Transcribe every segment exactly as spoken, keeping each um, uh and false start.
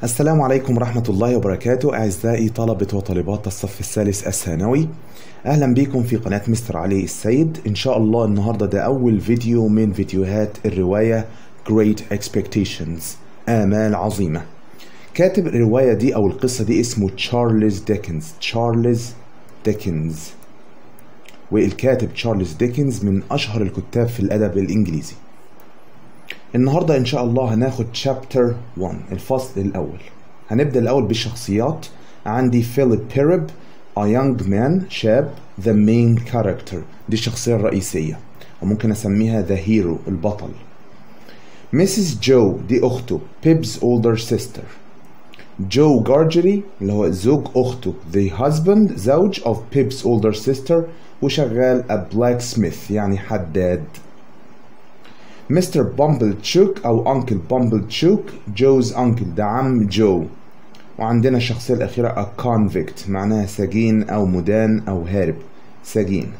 السلام عليكم ورحمة الله وبركاته أعزائي طلبة وطالبات الصف الثالث الثانوي. أهلا بكم في قناة مستر علي السيد. إن شاء الله النهاردة ده أول فيديو من فيديوهات الرواية Great Expectations، آمال عظيمة. كاتب الرواية دي أو القصة دي اسمه تشارلز ديكنز تشارلز ديكنز والكاتب تشارلز ديكنز من أشهر الكتاب في الأدب الإنجليزي. النهاردة إن شاء الله هناخد شابتر واحد، الفصل الأول. هنبدأ الأول بالشخصيات. عندي فيليب بيرب a young man، شاب. the main character، دي الشخصية الرئيسية وممكن أسميها the hero، البطل. ميسيس جو دي أخته، بيب's older sister. جو جارجري اللي هو زوج أخته، the husband، زوج of بيب's older sister، وشغال a blacksmith يعني حداد. مستر بامبلتشوك أو أنكل بامبلتشوك، جوز أنكل، ده عم جو. وعندنا الشخصية الأخيرة a convict، معناها سجين أو مدان أو هارب، سجين.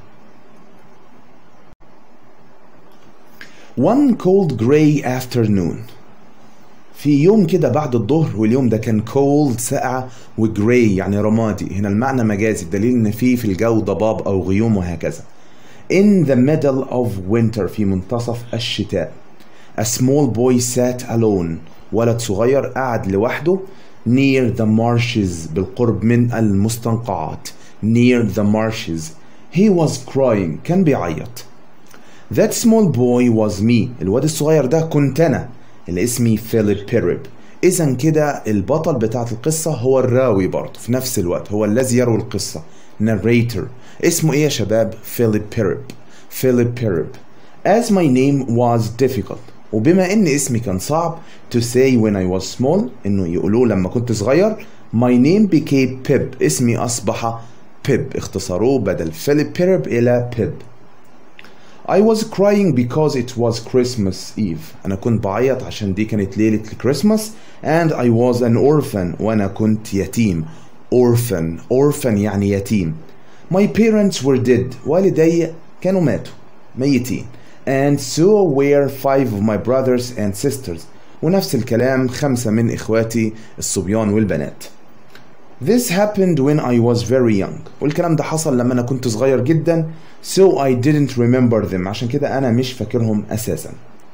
One cold gray afternoon، في يوم كده بعد الظهر، واليوم ده كان cold ساقعة، وجراي يعني رمادي. هنا المعنى مجازي، الدليل إن فيه في الجو ضباب أو غيوم وهكذا. In the middle of winter، في منتصف الشتاء. A small boy sat alone، ولد صغير قعد لوحده. Near the marshes، بالقرب من المستنقعات. Near the marshes. He was crying، كان بيعيط. That small boy was me، الواد الصغير ده كنت أنا اللي اسمي فيليب بيرب. إذا كده البطل بتاعت القصة هو الراوي برضه في نفس الوقت، هو الذي يروي القصة، narrator. اسمه ايه يا شباب؟ فيليب بيرب. فيليب بيرب. As my name was difficult، وبما ان اسمي كان صعب to say when I was small، انه يقولوه لما كنت صغير. my name became Pib، اسمي اصبح Pib، اختصروه بدل فيليب بيرب الى Pib. I was crying because it was Christmas Eve، انا كنت بعيط عشان دي كانت ليلة الكريسماس. and I was an orphan، وانا كنت يتيم. orphan orphan يعني يتيم. My parents were dead، والدي كانوا ماتوا ميتين. and so were five of my brothers and sisters، ونفس الكلام خمسة من إخواتي الصبيان والبنات. This happened when I was very young، والكلام ده حصل لما أنا كنت صغير جدا. so I didn't remember them، عشان كده أنا مش فاكرهم أساسا.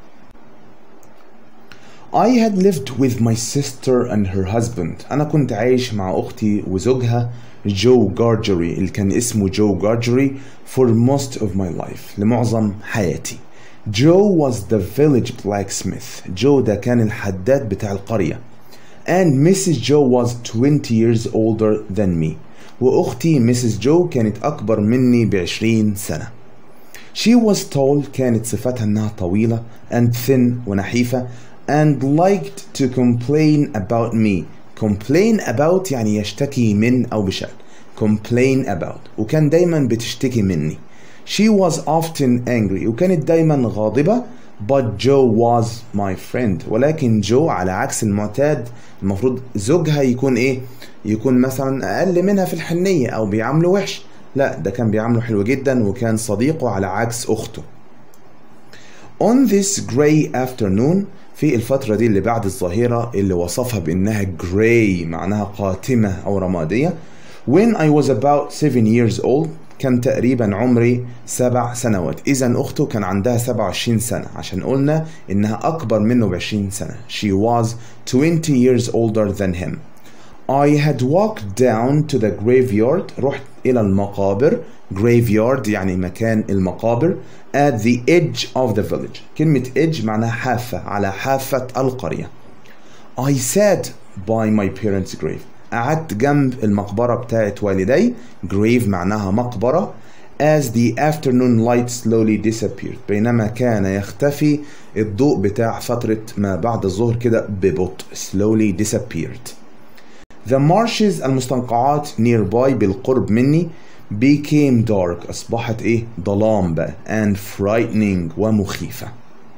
I had lived with my sister and her husband، أنا كنت عايش مع أختي وزوجها جو جارجري اللي كان اسمه جو جارجري for most of my life، لمعظم حياتي. جو was the village blacksmith، جو ده كان الحداد بتاع القرية. and Missus Jo was twenty years older than me، وأختي ميسيس جو كانت أكبر مني بعشرين سنة. she was tall، كانت صفتها أنها طويلة. and thin، ونحيفة. and liked to complain about me، complain about يعني يشتكي من أو بشأن. complain about، وكان دايما بتشتكي مني. she was often angry، وكانت دايما غاضبة. but Joe was my friend، ولكن جو على عكس المعتاد، المفروض زوجها يكون ايه؟ يكون مثلا أقل منها في الحنية أو بيعامله وحش. لا، ده كان بيعامله حلو جدا وكان صديقه على عكس أخته. on this gray afternoon، في الفترة دي اللي بعد الظهيرة اللي وصفها بأنها gray معناها قاتمة أو رمادية. when I was about seven years old، كان تقريبا عمري سبع سنوات. إذا أخته كان عندها سبعة وعشرين سنة، عشان قلنا إنها أكبر منه بعشرين سنة. she was twenty years older than him. I had walked down to the graveyard، رحت إلى المقابر. graveyard يعني مكان المقابر. at the edge of the village، كلمة edge معناها حافة، على حافة القرية. I sat by my parents' grave، قعدت جنب المقبرة بتاعت والدي. grave معناها مقبرة. as the afternoon light slowly disappeared، بينما كان يختفي الضوء بتاع فترة ما بعد الظهر كده ببطء. slowly disappeared. the marshes، المستنقعات nearby، بالقرب مني. became dark، أصبحت إيه؟ ظلام بقى. and frightening، ومخيفة.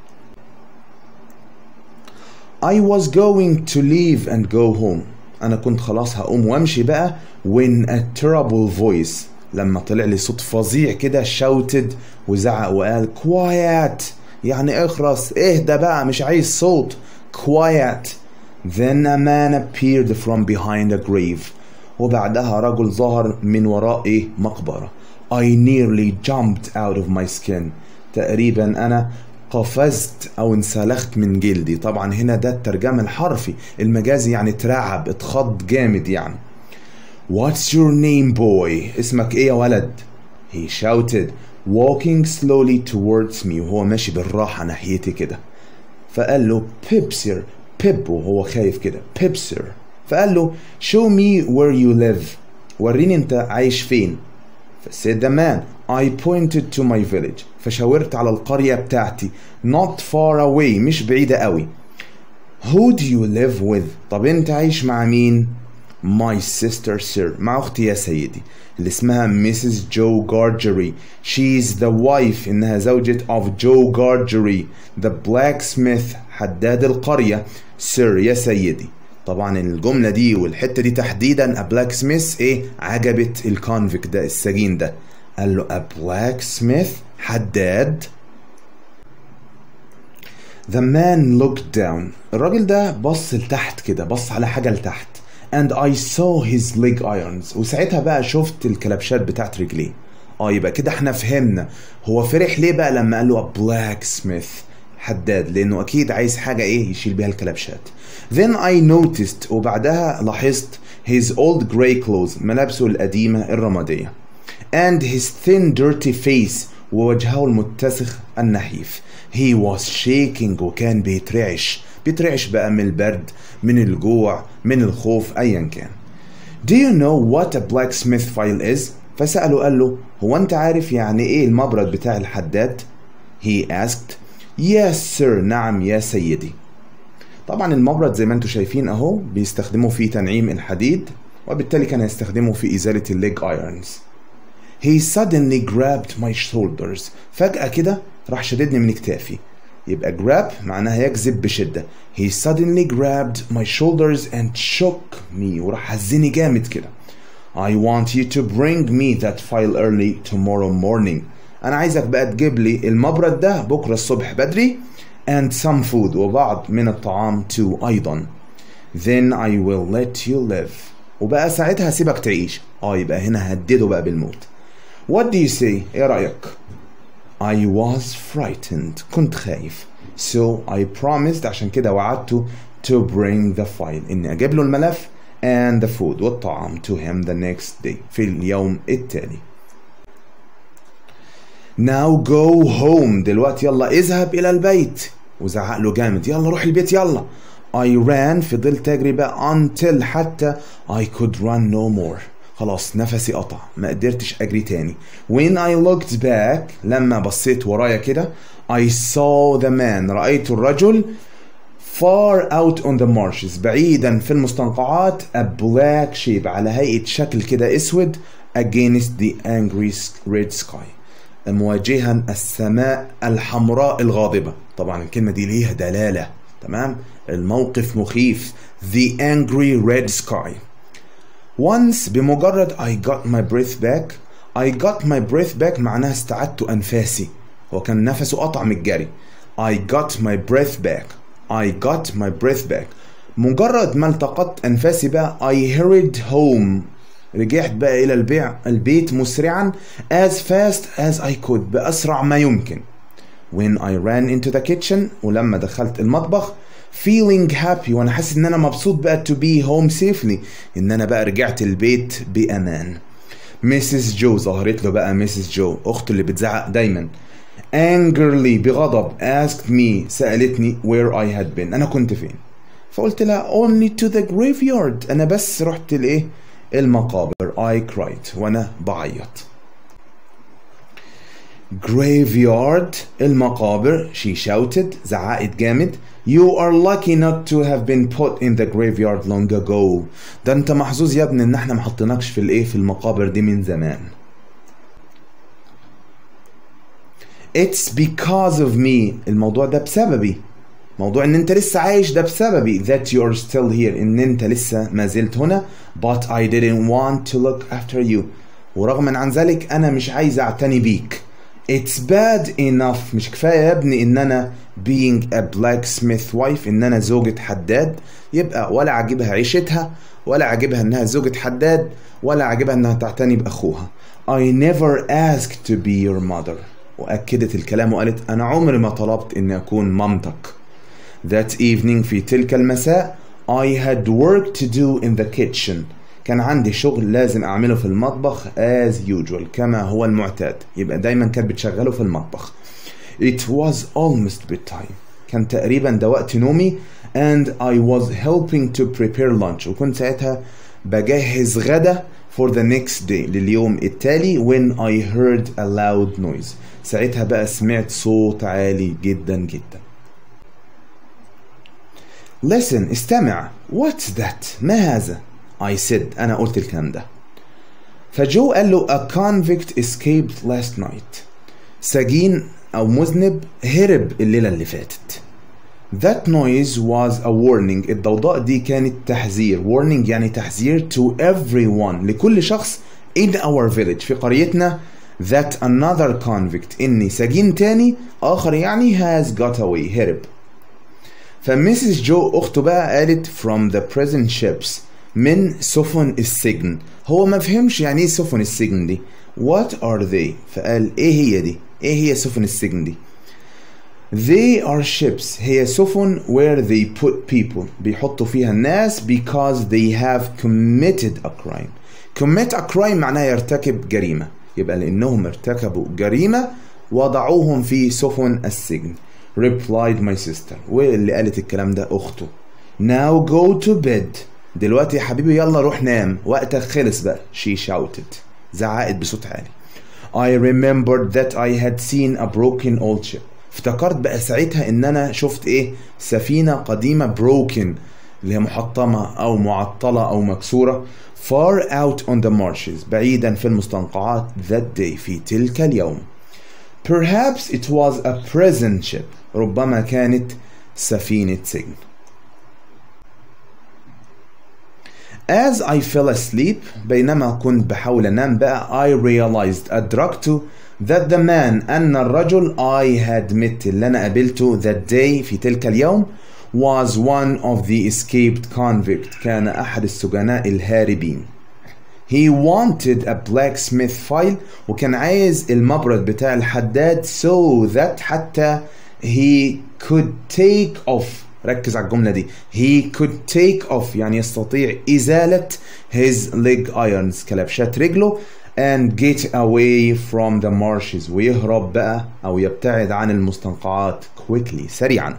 I was going to leave and go home، أنا كنت خلاص هقوم وأمشي بقى. when a terrible voice، لما طلع لي صوت فظيع كده shouted، وزعق وقال quiet، يعني اخرس، اهدى بقى، مش عايز صوت. quiet Then a man appeared from behind a grave. وبعدها رجل ظهر من وراء إيه؟ مقبرة. I nearly jumped out of my skin. تقريبا أنا قفزت أو انسلخت من جلدي. طبعا هنا ده الترجمة الحرفي، المجازي يعني اترعب، اتخض جامد يعني. What's your name boy؟ اسمك إيه يا ولد؟ He shouted walking slowly towards me. وهو ماشي بالراحة ناحيتي كده. فقال له Pipsir. بيب وهو خايف كده Pipsir. فقال له show me where you live. وريني انت عايش فين. فsaid the man I pointed to my village. فشاورت على القرية بتاعتي not far away مش بعيدة قوي. Who do you live with؟ طب انت عايش مع مين؟ My sister sir. مع اختي يا سيدي اللي اسمها ميسيس جو Gargery. She's the wife. انها زوجة of Joe Gargery the blacksmith حداد القرية. sir يا سيدي. طبعا الجملة دي والحتة دي تحديدا a blacksmith ايه عجبت الكونفيكت ده السجين ده. قال له a blacksmith حداد. The man looked down. الراجل ده بص لتحت كده، بص على حاجة لتحت. And I saw his leg irons. وساعتها بقى شفت الكلبشات بتاعت رجليه. اه يبقى كده احنا فهمنا هو فرح ليه بقى لما قال له blacksmith حداد، لانه اكيد عايز حاجة ايه يشيل بيها الكلبشات. Then I noticed. وبعدها لاحظت his old gray clothes ملابسه القديمة الرمادية. And his thin dirty face ووجهه المتسخ النحيف. He was shaking وكان بيترعش بيترعش بقى من البرد من الجوع من الخوف ايا كان. Do you know what a blacksmith file is؟ فسأله قال له هو انت عارف يعني ايه المبرد بتاع الحداد؟ He asked yes sir. نعم يا سيدي. طبعا المبرد زي ما انتم شايفين اهو بيستخدموا فيه تنعيم الحديد، وبالتالي كان يستخدمه في ازالة الليج ايرونز. He suddenly grabbed my shoulders. فجأة كده راح شددني من كتافي. يبقى grab معناها يجذب بشدة. He suddenly grabbed my shoulders and shook me. وراح هزني جامد كده. I want you to bring me that file early tomorrow morning. أنا عايزك بقى تجيب لي المبرد ده بكرة الصبح بدري. And some food وبعض من الطعام too أيضا. Then I will let you live. وبقى ساعتها سيبك تعيش. اه يبقى هنا هدده بقى بالموت. What do you say؟ ايه رأيك؟ I was frightened. كنت خايف. So I promised عشان كده وعدته to bring the file إني أجيب له الملف and the food والطعام to him the next day في اليوم التالي. Now go home. دلوقتي يلا اذهب إلى البيت. وزعق له جامد يلا روح البيت يلا. I ran فضلت أجري بقى until حتى I could run no more. خلاص نفسي قطع ما قدرتش أجري تاني. When I looked back لما بصيت ورايا كده I saw the man رأيت الرجل far out on the marshes بعيدا في المستنقعات a black shape على هيئة شكل كده اسود against the angry red sky مواجها السماء الحمراء الغاضبة. طبعا الكلمة دي ليها دلالة تمام. الموقف مخيف the angry red sky. Once بمجرد I got my breath back. I got my breath back معناها استعدت أنفاسي. هو كان نفسه قطع من الجري. I got my breath back. I got my breath back. مجرد ما التقطت أنفاسي بقى I hurried home. رجعت بقى إلى البيع البيت مسرعا as fast as I could بأسرع ما يمكن. When I ran into the kitchen ولما دخلت المطبخ feeling happy وأنا حاسس إن أنا مبسوط بقى to be home safely إن أنا بقى رجعت البيت بأمان. ميسيس جو ظهرت له بقى ميسيس جو أخته اللي بتزعق دايما angrily بغضب asked me سألتني where I had been أنا كنت فين. فقلت لها only to the graveyard أنا بس رحت لإيه المقابر. I cried وأنا بعيط. graveyard المقابر. she shouted زعقت جامد. you are lucky not to have been put in the graveyard long ago. ده انت محظوظ يا ابني ان احنا ما حطيناكش في الايه في المقابر دي من زمان. it's because of me الموضوع ده بسببي. موضوع ان انت لسه عايش ده بسببي that you are still here ان انت لسه ما زلت هنا but I didn't want to look after you ورغم عن ذلك انا مش عايز اعتني بيك. It's bad enough مش كفاية يا ابني إن أنا being a blacksmith wife إن أنا زوجة حداد، يبقى ولا عاجبها عيشتها ولا عاجبها إنها زوجة حداد ولا عاجبها إنها تعتني بأخوها. I never asked to be your mother. وأكدت الكلام وقالت أنا عمري ما طلبت إني أكون مامتك. That evening في تلك المساء I had work to do in the kitchen. كان عندي شغل لازم أعمله في المطبخ as usual كما هو المعتاد، يبقى دايما كانت بتشغله في المطبخ. It was almost bedtime. كان تقريبا ده وقت نومي and I was helping to prepare lunch. وكنت ساعتها بجهز غدا for the next day لليوم التالي when I heard a loud noise. ساعتها بقى سمعت صوت عالي جدا جدا. Listen استمع. What's that؟ ما هذا؟ I said أنا قلت الكلام ده. فجو قال له a convict escaped last night. سجين أو مذنب هرب الليلة اللي فاتت. That noise was a warning. الضوضاء دي كانت تحذير. Warning يعني تحذير to everyone لكل شخص in our village في قريتنا that another convict إني سجين تاني آخر يعني has got away هرب. فميسيس جو أخته بقى قالت from the prison ships من سفن السجن. هو ما فهمش يعني ايه سفن السجن دي. What are they؟ فقال ايه هي دي؟ ايه هي سفن السجن دي؟ They are ships. هي سفن where they put people. بيحطوا فيها الناس because they have committed a crime. commit a crime معناها يرتكب جريمة. يبقى لأنهم ارتكبوا جريمة وضعوهم في سفن السجن. Replied my sister. واللي قالت الكلام ده أخته. Now go to bed. دلوقتي يا حبيبي يلا روح نام وقتك خلص بقى. She shouted. زعقت بصوت عالي. I remembered that I had seen a broken old ship. افتكرت بقى ساعتها ان انا شفت ايه؟ سفينة قديمة broken اللي هي محطمة او معطلة او مكسورة far out on the marshes بعيدا في المستنقعات that day في تلك اليوم. Perhaps it was a prison ship. ربما كانت سفينة سجن. As I fell asleep بينما كنت بحاول أنام بقى I realized أدركت that the man أن الرجل I had met اللي أنا قابلته that day في تلك اليوم was one of the escaped convict كان أحد السجناء الهاربين. He wanted a blacksmith file وكان عايز المبرد بتاع الحداد so that حتى he could take off. ركز على الجملة دي. He could take off يعني يستطيع إزالة his leg irons كلبشات رجله and get away from the marshes ويهرب بقى أو يبتعد عن المستنقعات quickly سريعا.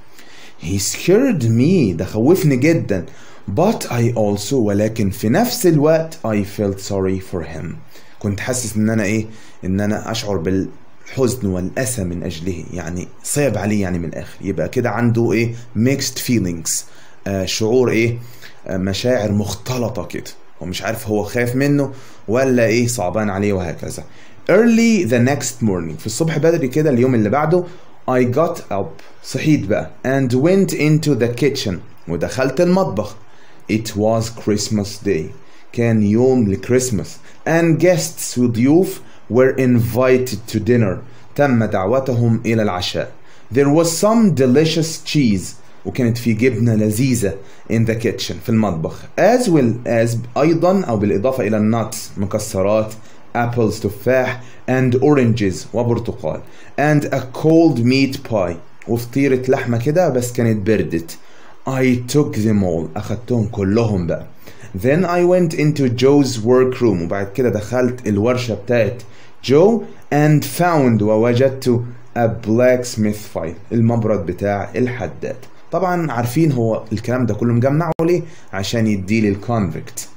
He scared me ده خوفني جدا but I also ولكن في نفس الوقت I felt sorry for him. كنت حاسس إن أنا إيه إن أنا أشعر بال الحزن والأسى من أجله يعني صعب عليه يعني من الآخر. يبقى كده عنده إيه mixed feelings آه شعور إيه آه مشاعر مختلطة كده ومش عارف هو خايف منه ولا إيه صعبان عليه وهكذا. Early the next morning في الصبح بدري كده اليوم اللي بعده I got up صحيت بقى and went into the kitchen ودخلت المطبخ. It was Christmas day كان يوم لكريسماس and guests وضيوف were invited to dinner تم دعوتهم إلى العشاء. There was some delicious cheese وكانت في جبنة لذيذة in the kitchen في المطبخ as well as أيضا أو بالإضافة إلى الناتس مكسرات apples تفاح and oranges وبرتقال and a cold meat pie وفطيرة لحمة كده بس كانت بردت. I took them all أخدتهم كلهم بقى. Then I went into Joe's workroom وبعد كده دخلت الورشة بتاعت جو and found ووجدت a blacksmith file المبرد بتاع الحداد. طبعا عارفين هو الكلام ده كله مجمعه ليه عشان يديلي الكونفكت.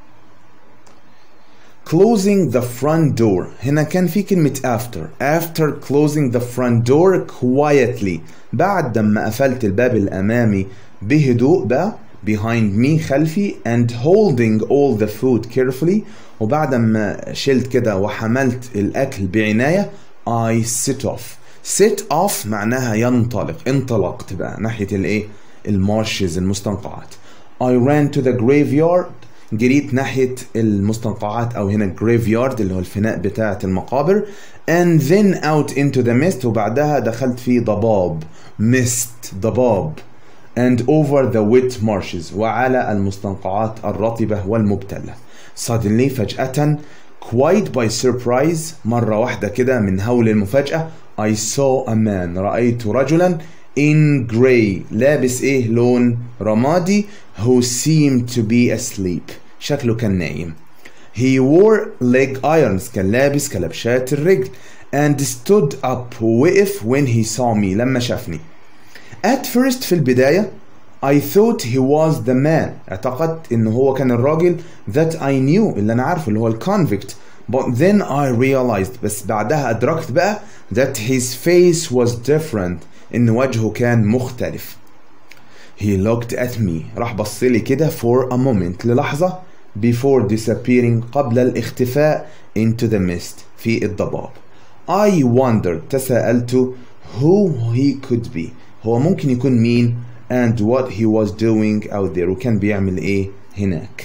closing the front door هنا كان في كلمة after after closing the front door quietly بعد ما قفلت الباب الأمامي بهدوء بقى behind me خلفي and holding all the food carefully وبعد ما شلت كده وحملت الأكل بعناية I set off. set off معناها ينطلق انطلقت بقى ناحية الايه المارشز المستنقعات. I ran to the graveyard جريت ناحية المستنقعات أو هنا graveyard اللي هو الفناء بتاعة المقابر and then out into the mist وبعدها دخلت في ضباب mist ضباب and over the wet marshes وعلى المستنقعات الرطبة والمبتلة. suddenly فجأة quite by surprise مرة واحدة كده من هول المفاجأة I saw a man رأيت رجلا in grey لابس ايه لون رمادي who seemed to be asleep شكله كان نايم. he wore leg irons كان لابس كلبشات الرجل and stood up ووقف when he saw me لما شافني. at first في البداية I thought he was the man اعتقدت انه هو كان الراجل that I knew اللي انا عارفه اللي هو الكونفيكت but then I realized بس بعدها ادركت بقى that his face was different ان وجهه كان مختلف. he looked at me راح بصلي كده for a moment للحظة before disappearing قبل الاختفاء into the mist في الضباب. I wondered تساءلت who he could be هو ممكن يكون مين and what he was doing out there وكان بيعمل ايه هناك.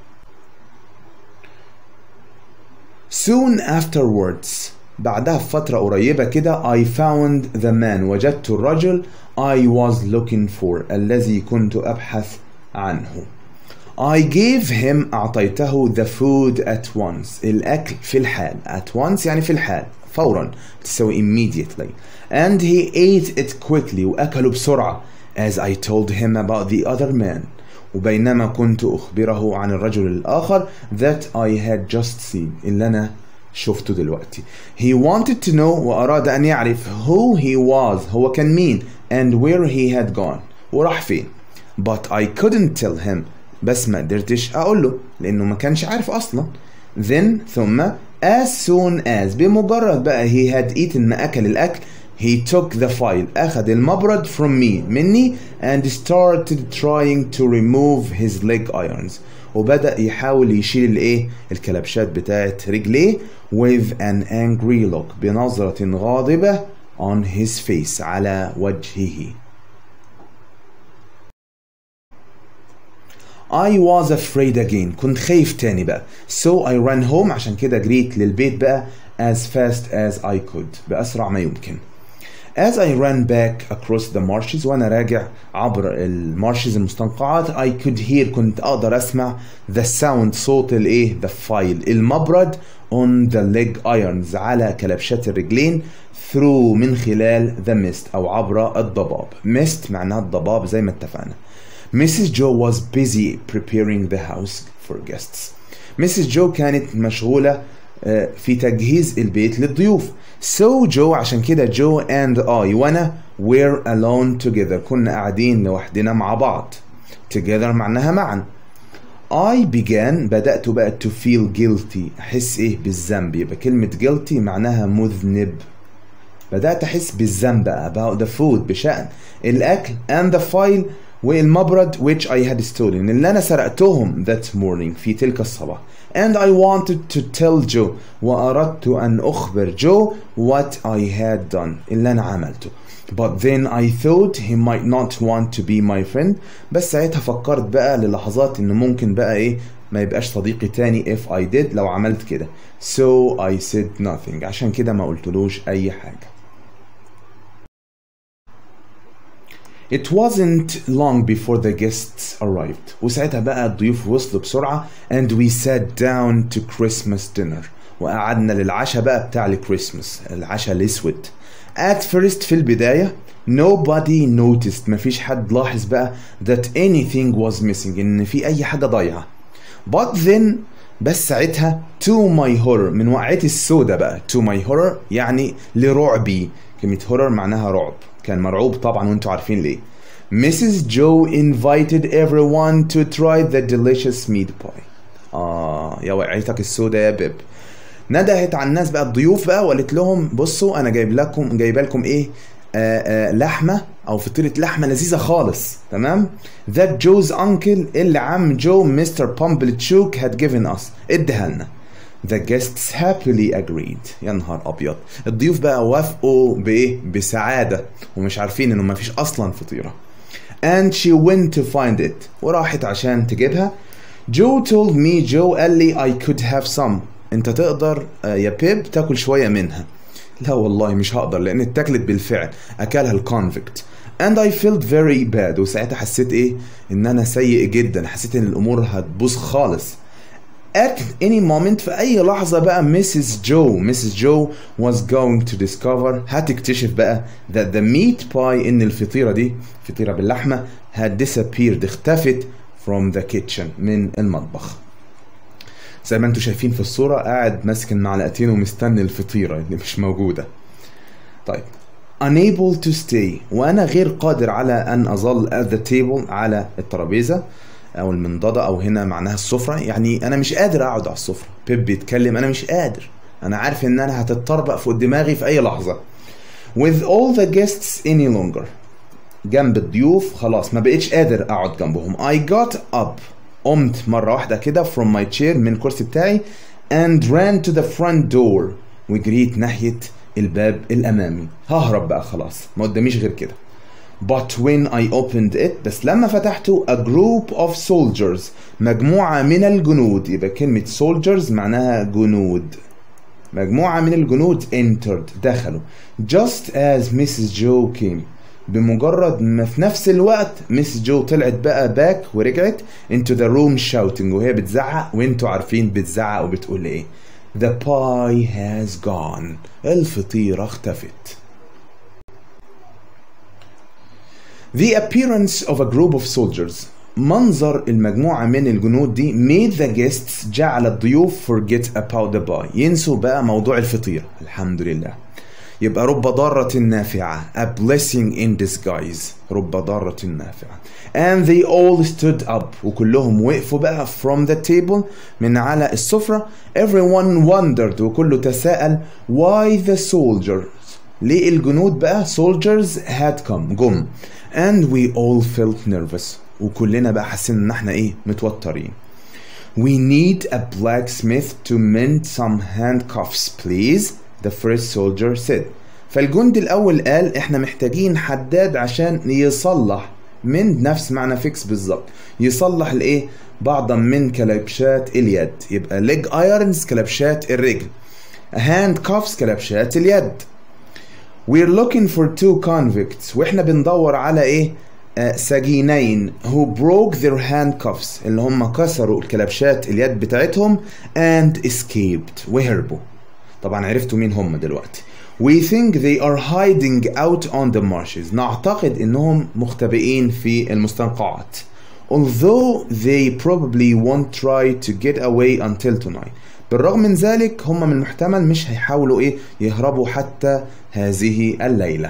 soon afterwards بعدها بفترة قريبة كده I found the man وجدت الرجل I was looking for الذي كنت أبحث عنه. I gave him أعطيته the food at once الأكل في الحال at once يعني في الحال فورا تسوي immediately and he ate it quickly وأكله بسرعة as I told him about the other man وبينما كنت أخبره عن الرجل الآخر that I had just seen اللي أنا شفته دلوقتي. he wanted to know وأراد أن يعرف who he was هو كان مين and where he had gone وراح فين but I couldn't tell him بس ما قدرتش أقول له لأنه ما كانش عارف أصلا. then ثم as soon as بمجرد بقى he had eaten ما أكل الأكل he took the file أخذ المبرد from me مني and started trying to remove his leg irons وبدأ يحاول يشيل الايه الكلبشات بتاعت رجليه with an angry look بنظرة غاضبة on his face على وجهه. I was afraid again كنت خايف تاني بقى so I ran home عشان كده جريت للبيت بقى as fast as I could بأسرع ما يمكن. As I ran back across the marshes وأنا راجع عبر المارشز المستنقعات I could hear كنت أقدر أسمع the sound صوت الإيه the file المبرد on the leg irons على كلبشات الرجلين through من خلال the mist أو عبر الضباب. mist معناها الضباب زي ما اتفقنا. Missus Joe was busy preparing the house for guests. Missus Joe كانت مشغولة في تجهيز البيت للضيوف. So Joe عشان كده Joe and I وأنا were alone together كنا قاعدين لوحدنا مع بعض. Together معناها معا. I began بدأت بقى to feel guilty أحس إيه بالذنب يبقى كلمة guilty معناها مذنب. بدأت أحس بالذنب about the food بشأن الأكل and the file والمبرد which I had stolen اللي أنا سرقتهم that morning في تلك الصباح. And I wanted to tell Joe وأردت أن أخبر جو what I had done اللي أنا عملته. But then I thought he might not want to be my friend بس ساعتها فكرت بقى للحظات إنه ممكن بقى إيه ما يبقاش صديقي تاني if I did لو عملت كده. So I said nothing عشان كده ما قلتلوش أي حاجة. It wasn't long before the guests arrived وساعتها بقى الضيوف وصلوا بسرعة and we sat down to Christmas dinner وقعدنا للعشاء بقى بتاع الكريسماس العشاء الأسود. At first في البداية nobody noticed مفيش حد لاحظ بقى that anything was missing إن في أي حاجة ضايعة. But then بس ساعتها to my horror من وقعتي السودة بقى to my horror يعني لرعبي كلمة horror معناها رعب كان مرعوب طبعا وانتوا عارفين ليه. Missus Joe invited everyone to try the delicious meat pie. آه يا وقعتك السودة يا بيب. ندهت على الناس بقى الضيوف بقى وقالت لهم بصوا أنا جايب لكم جايبه لكم إيه آه آه لحمة أو فطيرة لحمة لذيذة خالص تمام. That Joe's uncle اللي عم جو مستر بامبلتشوك had given us اديها لنا. The guests happily agreed. يا نهار أبيض الضيوف بقى وافقوا بإيه بسعادة ومش عارفين إنه ما فيش أصلا فطيرة. And she went to find it وراحت عشان تجيبها. Joe told me Joe قال لي I could have some. انت تقدر يا بيب تاكل شوية منها. لا والله مش هقدر لان اتاكلت بالفعل، اكلها الكونفكت. and I felt very bad. وساعتها حسيت ايه؟ ان انا سيء جدا، حسيت ان الامور هتبوظ خالص. at any moment في اي لحظة بقى ميسيس جو ميسيس جو was going to discover هتكتشف بقى that the meat pie ان الفطيرة دي فطيرة باللحمة had disappeared اختفت from the kitchen من المطبخ. زي ما انتم شايفين في الصورة قاعد ماسك المعلقتين ومستني الفطيرة اللي مش موجودة. طيب unable to stay وانا غير قادر على ان اظل at the table على الترابيزة او المنضدة او هنا معناها السفرة، يعني انا مش قادر اقعد على السفرة. بيب بيتكلم انا مش قادر، انا عارف ان انا هتتطربق فوق دماغي في اي لحظة. with all the guests any longer جنب الضيوف خلاص ما بقيتش قادر اقعد جنبهم. I got up قمت مرة واحدة كده from my chair من الكرسي بتاعي and ran to the front door وجريت ناحية الباب الأمامي. ههرب بقى خلاص ما قداميش غير كده. but when I opened it بس لما فتحته a group of soldiers مجموعة من الجنود، يبقى كلمة soldiers معناها جنود، مجموعة من الجنود entered دخلوا just as Missus Joe came بمجرد ما في نفس الوقت ميس جو طلعت بقى باك ورجعت into the room shouting وهي بتزعق، وانتوا عارفين بتزعق وبتقول ايه؟ the pie has gone الفطيرة اختفت. the appearance of a group of soldiers منظر المجموعة من الجنود دي made the guests جعل الضيوف forget about the pie ينسوا بقى موضوع الفطيرة. الحمد لله. يبقى رب ضارة نافعة a blessing in disguise رب ضارة نافعة. and they all stood up وكلهم وقفوا بقى from the table من على السفرة. everyone wondered وكله تساءل why the soldiers ليه الجنود بقى soldiers had come جم. and we all felt nervous وكلنا بقى حاسين ان احنا ايه متوترين. we need a blacksmith to mend some handcuffs please the first soldier said. فالجندي الأول قال إحنا محتاجين حداد عشان يصلح من نفس معنى فيكس بالظبط، يصلح الإيه؟ بعضا من كلبشات اليد. يبقى leg irons كلبشات الرجل، handcuffs كلبشات اليد. we're looking for two convicts وإحنا بندور على إيه؟ آه سجينين who broke their handcuffs اللي هم كسروا الكلبشات اليد بتاعتهم and escaped وهربوا. طبعا عرفتوا مين هم دلوقتي. we think they are hiding out on the marshes نعتقد انهم مختبئين في المستنقعات. although they probably won't try to get away until tonight بالرغم من ذلك هم من المحتمل مش هيحاولوا ايه يهربوا حتى هذه الليلة.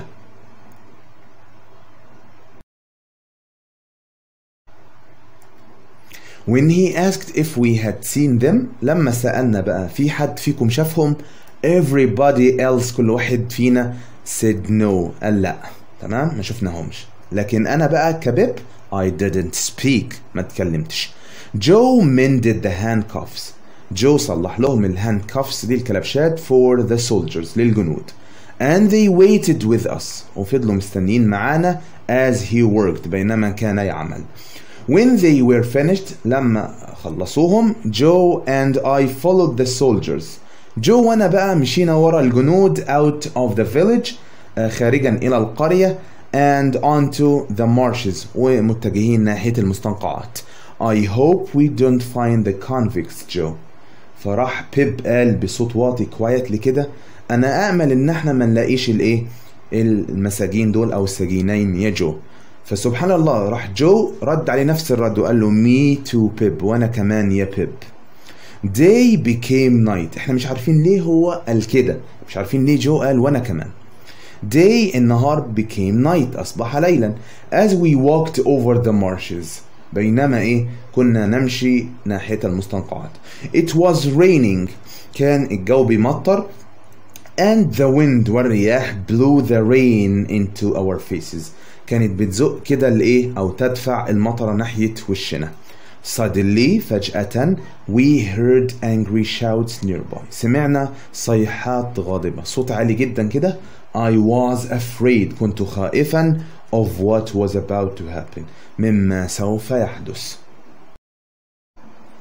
when he asked if we had seen them لما سألنا بقى في حد فيكم شافهم everybody else كل واحد فينا said no قال لا تمام ما شفناهمش. لكن أنا بقى كبيب I didn't speak ما تكلمتش. Joe mended the handcuffs جو صلح لهم الهاندكافس دي الكلبشات for the soldiers للجنود. and they waited with us وفضلوا مستنيين معانا as he worked بينما كان يعمل. when they were finished لما خلصوهم Joe and I followed the soldiers. جو وانا بقى مشينا ورا الجنود out of the village خارجا الى القرية and onto the marshes ومتجهين ناحية المستنقعات. I hope we don't find the convicts Joe. فراح بيب قال بصوت واطي quietly كده انا اامل ان احنا ما نلاقيش الايه المساجين دول او السجينين يا جو. فسبحان الله راح جو رد عليه نفس الرد وقال له me too بيب وانا كمان يا بيب. day became night احنا مش عارفين ليه هو قال كده، مش عارفين ليه جو قال وانا كمان. day النهار became night اصبح ليلا as we walked over the marshes بينما ايه كنا نمشي ناحية المستنقعات. it was raining كان الجو بيمطر and the wind والرياح blew the rain into our faces كانت بتزق كده الايه او تدفع المطره ناحيه وشنا. suddenly فجأة we heard angry shouts nearby سمعنا صيحات غاضبة صوت عالي جدا كده. I was afraid كنت خائفا of what was about to happen مما سوف يحدث.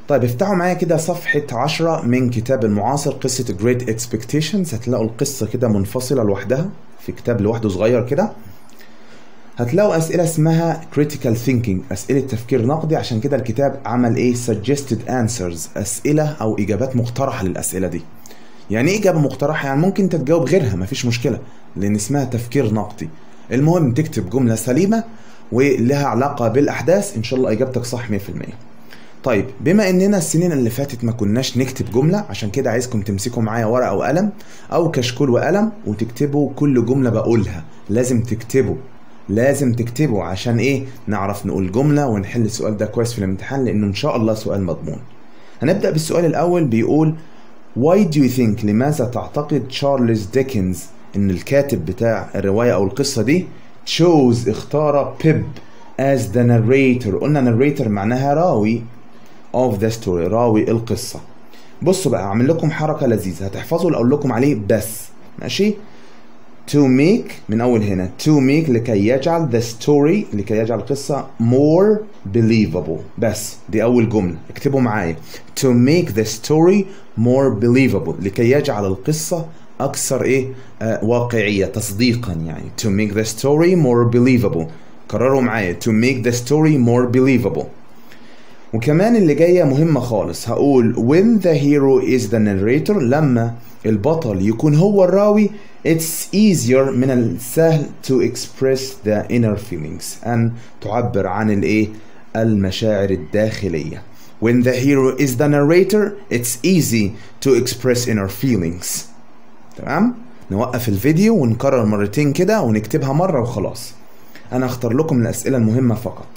طيب افتحوا معايا كده صفحة عشرة من كتاب المعاصر قصة Great Expectations. هتلاقوا القصة كده منفصلة لوحدها في كتاب لوحده صغير كده. هتلاقوا أسئلة اسمها Critical Thinking، أسئلة تفكير نقدي. عشان كده الكتاب عمل إيه Suggested Answers، أسئلة أو إجابات مقترحة للأسئلة دي. يعني إيه إجابة مقترحة؟ يعني ممكن أنت تجاوب غيرها مفيش مشكلة، لأن اسمها تفكير نقدي. المهم تكتب جملة سليمة ولها علاقة بالأحداث، إن شاء الله إجابتك صح مية في المية. طيب بما إننا السنين اللي فاتت ما كناش نكتب جملة، عشان كده عايزكم تمسكوا معايا ورقة وقلم أو كشكول وقلم وتكتبوا كل جملة بقولها. لازم تكتبوا لازم تكتبوا عشان إيه؟ نعرف نقول جملة ونحل السؤال ده كويس في الامتحان، لأنه إن شاء الله سؤال مضمون. هنبدأ بالسؤال الأول، بيقول Why do you think لماذا تعتقد تشارلز ديكنز إن الكاتب بتاع الرواية أو القصة دي chose اختار بيب as the narrator. قلنا narrator معناها راوي of the story، راوي القصة. بصوا بقى أعمل لكم حركة لذيذة هتحفظوا اللي أقول لكم عليه بس، ماشي؟ to make من أول هنا to make لكي يجعل the story لكي يجعل القصة more believable. بس دي أول جملة اكتبوا معايا to make the story more believable لكي يجعل القصة أكثر إيه آه واقعية تصديقا. يعني to make the story more believable. كرروا معايا to make the story more believable. وكمان اللي جاية مهمة خالص، هقول when the hero is the narrator لما البطل يكون هو الراوي it's easier من السهل to express the inner feelings أن تعبر عن الإيه المشاعر الداخلية. when the hero is the narrator it's easy to express inner feelings. تمام؟ نوقف الفيديو ونكرر مرتين كده ونكتبها مرة وخلاص. أنا أختار لكم الأسئلة المهمة فقط.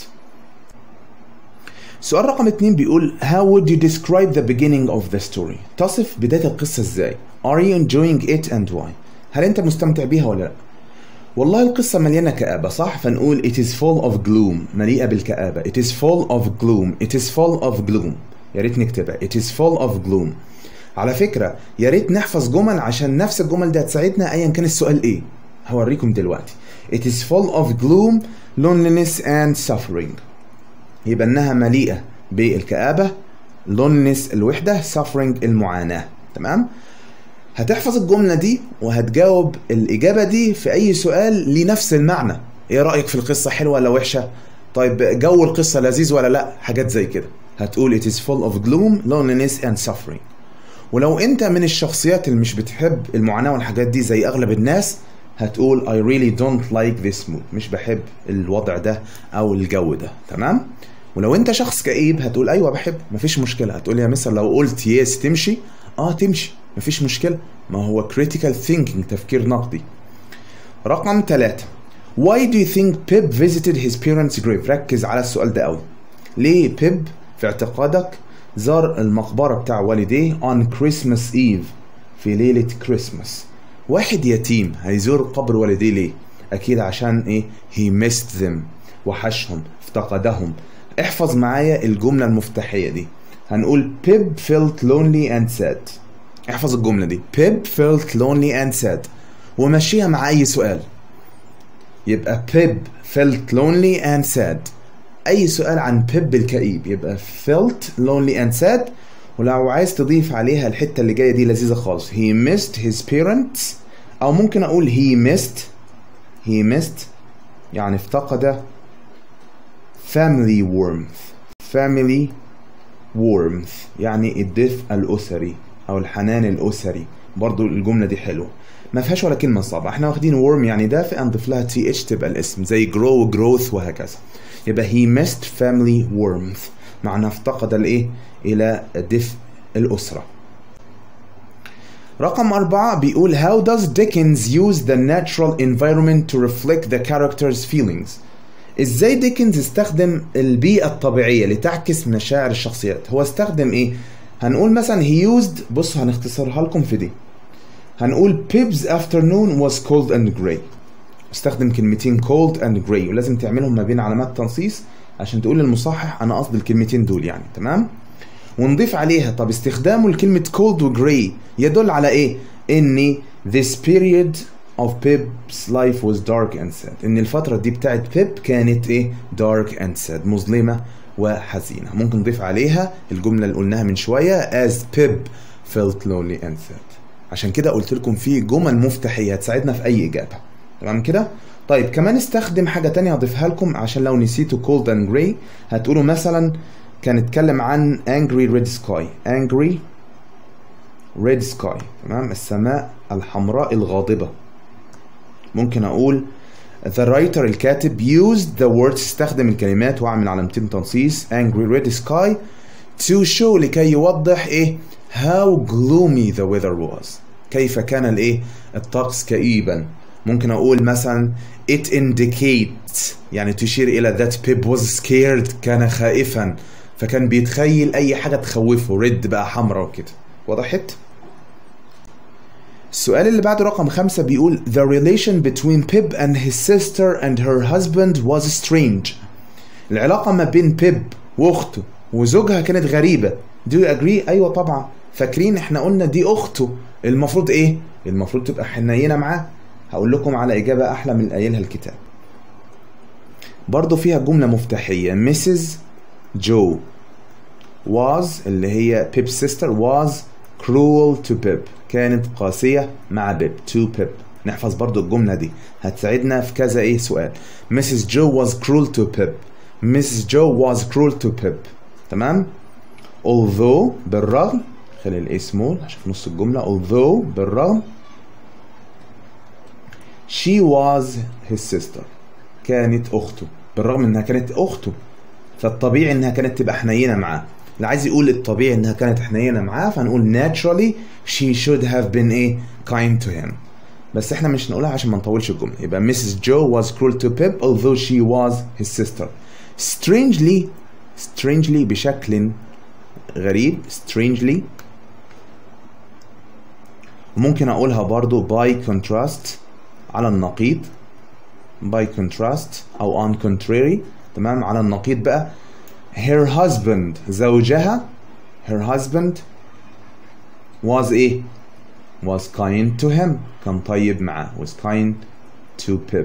سؤال رقم اتنين بيقول How would you describe the beginning of the story؟ تصف بداية القصة ازاي؟ Are you enjoying it and why؟ هل انت مستمتع بيها ولا لا؟ والله القصة مليانة كآبة صح؟ فنقول It is full of gloom، مليئة بالكآبة. It is full of gloom It is full of gloom. يا ريت نكتبها It is full of gloom. على فكرة يا ريت نحفظ جمل عشان نفس الجمل دي هتساعدنا أيا كان السؤال إيه. هوريكم دلوقتي. It is full of gloom loneliness and suffering. يبقى انها مليئة بالكآبة loneliness الوحدة suffering المعاناة. تمام؟ هتحفظ الجملة دي وهتجاوب الإجابة دي في أي سؤال لنفس المعنى. إيه رأيك في القصة، حلوة ولا وحشة؟ طيب جو القصة لذيذ ولا لأ؟ حاجات زي كده. هتقول it is full of gloom loneliness and suffering. ولو أنت من الشخصيات اللي مش بتحب المعاناة والحاجات دي زي أغلب الناس هتقول I really don't like this mood، مش بحب الوضع ده أو الجو ده. تمام؟ ولو انت شخص كئيب هتقول ايوه بحب، مفيش مشكله. هتقول يا مستر لو قلت يس تمشي؟ اه تمشي مفيش مشكله، ما هو critical thinking تفكير نقدي. رقم ثلاثة Why do you think Pip visited his parents' grave؟ ركز على السؤال ده قوي. ليه بيب في اعتقادك زار المقبره بتاع والديه on Christmas Eve في ليله كريسماس؟ واحد يتيم هيزور قبر والديه ليه؟ اكيد عشان ايه؟ he missed them، وحشهم افتقدهم. احفظ معايا الجملة المفتاحية دي. هنقول Pip felt lonely and sad. احفظ الجملة دي Pip felt lonely and sad ومشيها مع أي سؤال. يبقى Pip felt lonely and sad. أي سؤال عن Pip الكئيب يبقى felt lonely and sad. ولو عايز تضيف عليها الحتة اللي جاية دي لذيذة خالص he missed his parents، أو ممكن أقول he missed he missed يعني افتقد family warmth family warmth يعني الدفء الأسري أو الحنان الأسري. برضو الجملة دي حلوة ما فيهاش ولا كلمة صعبة. احنا واخدين warm يعني دافئ نضيف لها تي اتش تبقى الاسم زي grow growth وهكذا. يبقى he missed family warmth معنى افتقد الايه إلى دفء الأسرة. رقم أربعة بيقول How does Dickens use the natural environment to reflect the characters' feelings؟ ازاي ديكنز استخدم البيئة الطبيعية لتعكس مشاعر الشخصيات؟ هو استخدم ايه؟ هنقول مثلا he used، بص هنختصرها لكم في دي. هنقول Pip's afternoon was cold and grey. استخدم كلمتين cold and grey ولازم تعملهم ما بين علامات تنصيص عشان تقول للمصحح انا قصدي الكلمتين دول يعني. تمام؟ ونضيف عليها طب استخدامه لكلمة cold و grey يدل على ايه؟ ان this period of Pip's life was dark and sad. إن الفترة دي بتاعت بيب كانت إيه؟ dark and sad مظلمة وحزينة. ممكن نضيف عليها الجملة اللي قلناها من شوية as Pip felt lonely and sad. عشان كده قلت لكم في جمل مفتاحية تساعدنا في أي إجابة. تمام كده؟ طيب كمان استخدم حاجة تانية هضيفها لكم عشان لو نسيتوا cold and gray هتقولوا مثلا كان اتكلم عن angry red sky. angry red sky. تمام؟ السماء الحمراء الغاضبة. ممكن أقول the writer الكاتب used the words استخدم الكلمات واعمل علامتين تنصيص angry red sky to show لكي يوضح ايه how gloomy the weather was. كيف كان الايه الطقس كئيبا. ممكن اقول مثلا it indicates يعني تشير الى that Pip was scared كان خائفا فكان بيتخيل اي حاجة تخوفه. red بقى حمراء وكده. وضحت؟ السؤال اللي بعده رقم خمسة بيقول the relation between Pip and his sister and her husband was strange. العلاقة ما بين بيب واخته وزوجها كانت غريبة. do you agree؟ ايوه طبعا. فاكرين احنا قلنا دي اخته المفروض ايه؟ المفروض تبقى حنينة معاه. هقول لكم على اجابة احلى من اللي قايلها الكتاب. برضو فيها جملة مفتاحية ميسيس جو was اللي هي Pip's sister was cruel to Pip كانت قاسية مع بيب to Pip. نحفظ برضو الجملة دي هتساعدنا في كذا ايه سؤال. Missus Joe was cruel to Pip. Missus Joe was cruel to Pip. تمام. although بالرغم خلي الايه سمول عشان في نص الجملة although بالرغم she was his sister كانت اخته. بالرغم انها كانت اخته فالطبيعي انها كانت تبقى حنينة معاه. اللي عايز يقول الطبيعي انها كانت حنينة معاه فنقول naturally she should have been a kind to him. بس احنا مش نقولها عشان ما نطولش الجملة. يبقى Missus Joe was cruel to Pip although she was his sister. strangely strangely بشكل غريب strangely. وممكن اقولها برضو by contrast على النقيض by contrast او on contrary. تمام. على النقيض بقى her husband زوجها her husband was ايه was kind to him كان طيب معاه was kind to Pip.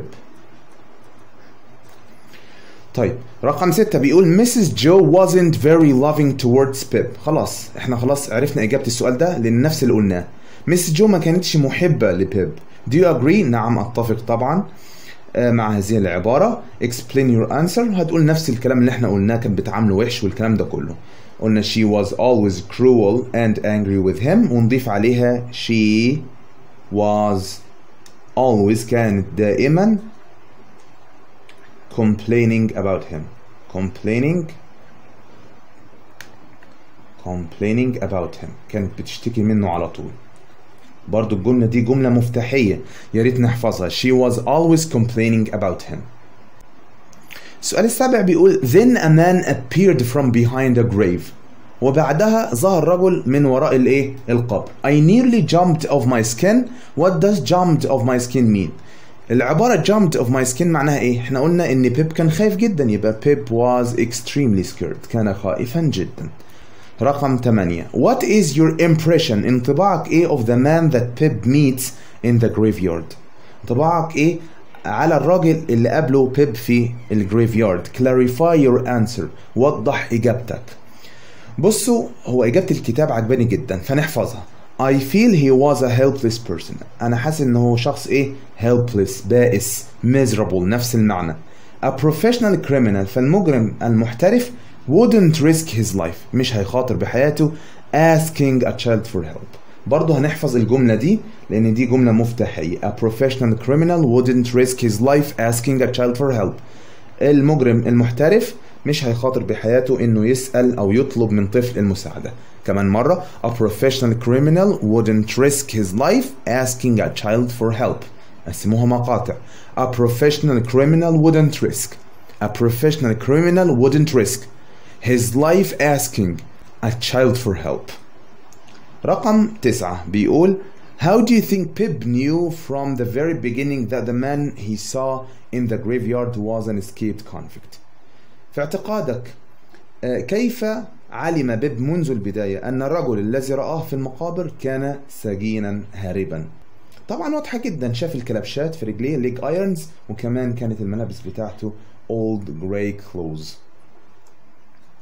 طيب رقم ستة بيقول Missus Joe wasn't very loving towards Pip. خلاص احنا خلاص عرفنا اجابة السؤال ده لان نفس اللي قلناه. Missus Joe ما كانتش محبة لبيب. do you agree؟ نعم اتفق طبعا مع هذه العبارة. explain your answer هتقول نفس الكلام اللي احنا قلناه كان بتعامله وحش والكلام ده كله. قلنا she was always cruel and angry with him ونضيف عليها she was always كانت دائما complaining about him complaining complaining about him كانت بتشتكي منه على طول. برضو الجملة دي جملة مفتاحية يا ريت نحفظها. she was always complaining about him. السؤال السابع بيقول then a man appeared from behind a grave. وبعدها ظهر رجل من وراء الايه القبر. I nearly jumped off my skin. what does jumped off my skin mean؟ العبارة jumped off my skin معناها ايه؟ احنا قلنا ان بيب كان خايف جدا يبقى Pip was extremely scared كان خائفا جدا. رقم ثمانية what is your impression انطباعك ايه of the man that Pip meets in the graveyard؟ انطباعك ايه على الراجل اللي قابله بيب في الجريفيارد. clarify your answer وضح اجابتك. بصوا هو اجابة الكتاب عجباني جدا فنحفظها. I feel he was a helpless person. انا حاسس ان هو شخص ايه helpless بائس miserable نفس المعنى. a professional criminal فالمجرم المحترف wouldn't risk his life مش هيخاطر بحياته asking a child for help. برضه هنحفظ الجملة دي لأن دي جملة مفتاحية. a professional criminal wouldn't risk his life asking a child for help. المجرم المحترف مش هيخاطر بحياته إنه يسأل أو يطلب من طفل المساعدة. كمان مرة a professional criminal wouldn't risk his life asking a child for help. قسموها مقاطع. a professional criminal wouldn't risk a professional criminal wouldn't risk his life asking a child for help. رقم تسعة بيقول how do you think Pip knew from the very beginning that the man he saw in the graveyard was an escaped convict؟ في اعتقادك كيف علم بيب منذ البداية أن الرجل الذي رآه في المقابر كان سجينا هاربا؟ طبعا واضحة جدا شاف الكلبشات في رجليه ليج ايرونز وكمان كانت الملابس بتاعته old grey clothes.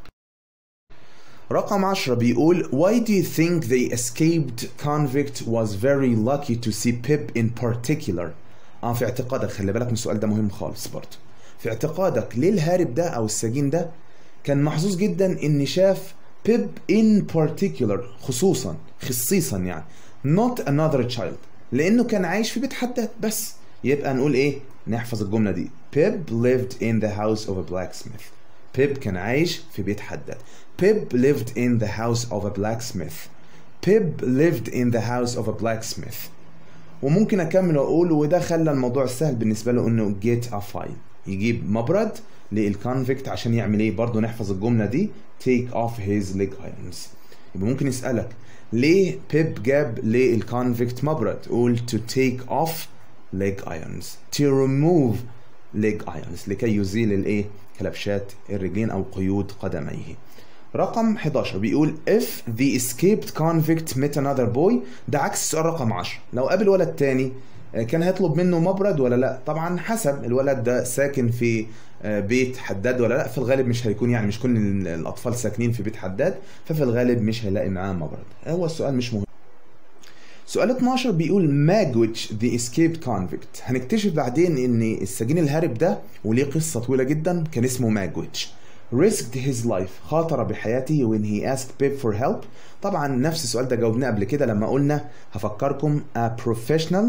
رقم عشرة بيقول why do you think the escaped convict was very lucky to see Pip in particular. اه في اعتقادك، خلي بالك من السؤال ده مهم خالص برضه. في اعتقادك ليه الهارب ده او السجين ده كان محظوظ جدا ان شاف بيب in particular، خصوصا خصيصا يعني not another child، لانه كان عايش في بيت حداد بس. يبقى نقول ايه؟ نحفظ الجملة دي Pip lived in the house of a blacksmith. بيب كان عايش في بيت حداد. Pip lived in the house of a blacksmith. Pip lived in the house of a blacksmith. وممكن اكمل واقول وده خلى الموضوع السهل بالنسبه له انه get a file، يجيب مبرد للكونفكت عشان يعمل ايه؟ برضه نحفظ الجمله دي take off his leg irons. يبقى ممكن يسالك ليه بيب جاب للكونفكت مبرد؟ قول to take off leg irons، to remove leg irons، لكي يزيل الايه؟ كلبشات الرجلين او قيود قدميه. رقم حداشر بيقول if the escaped convict met another boy. ده عكس السؤال رقم عشرة. لو قابل ولد تاني كان هيطلب منه مبرد ولا لا؟ طبعا حسب الولد ده ساكن في بيت حداد ولا لا. في الغالب مش هيكون، يعني مش كل الاطفال ساكنين في بيت حداد، ففي الغالب مش هيلاقي معاه مبرد. هو السؤال مش مهم. سؤال اتناشر بيقول Magwitch the escaped convict. هنكتشف بعدين ان السجين الهارب ده وليه قصة طويلة جدا كان اسمه Magwitch. risked his life، خاطر بحياته when he asked Pip for help. طبعا نفس السؤال ده جاوبناه قبل كده لما قلنا هفكركم a professional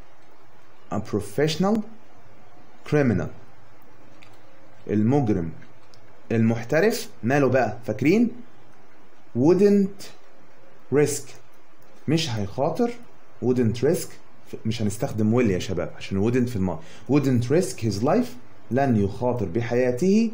a professional criminal، المجرم المحترف ماله بقى؟ فاكرين؟ wouldn't risk، مش هيخاطر. wouldn't risk، مش هنستخدم will يا شباب عشان wouldn't في الماضي. wouldn't risk his life، لن يخاطر بحياته.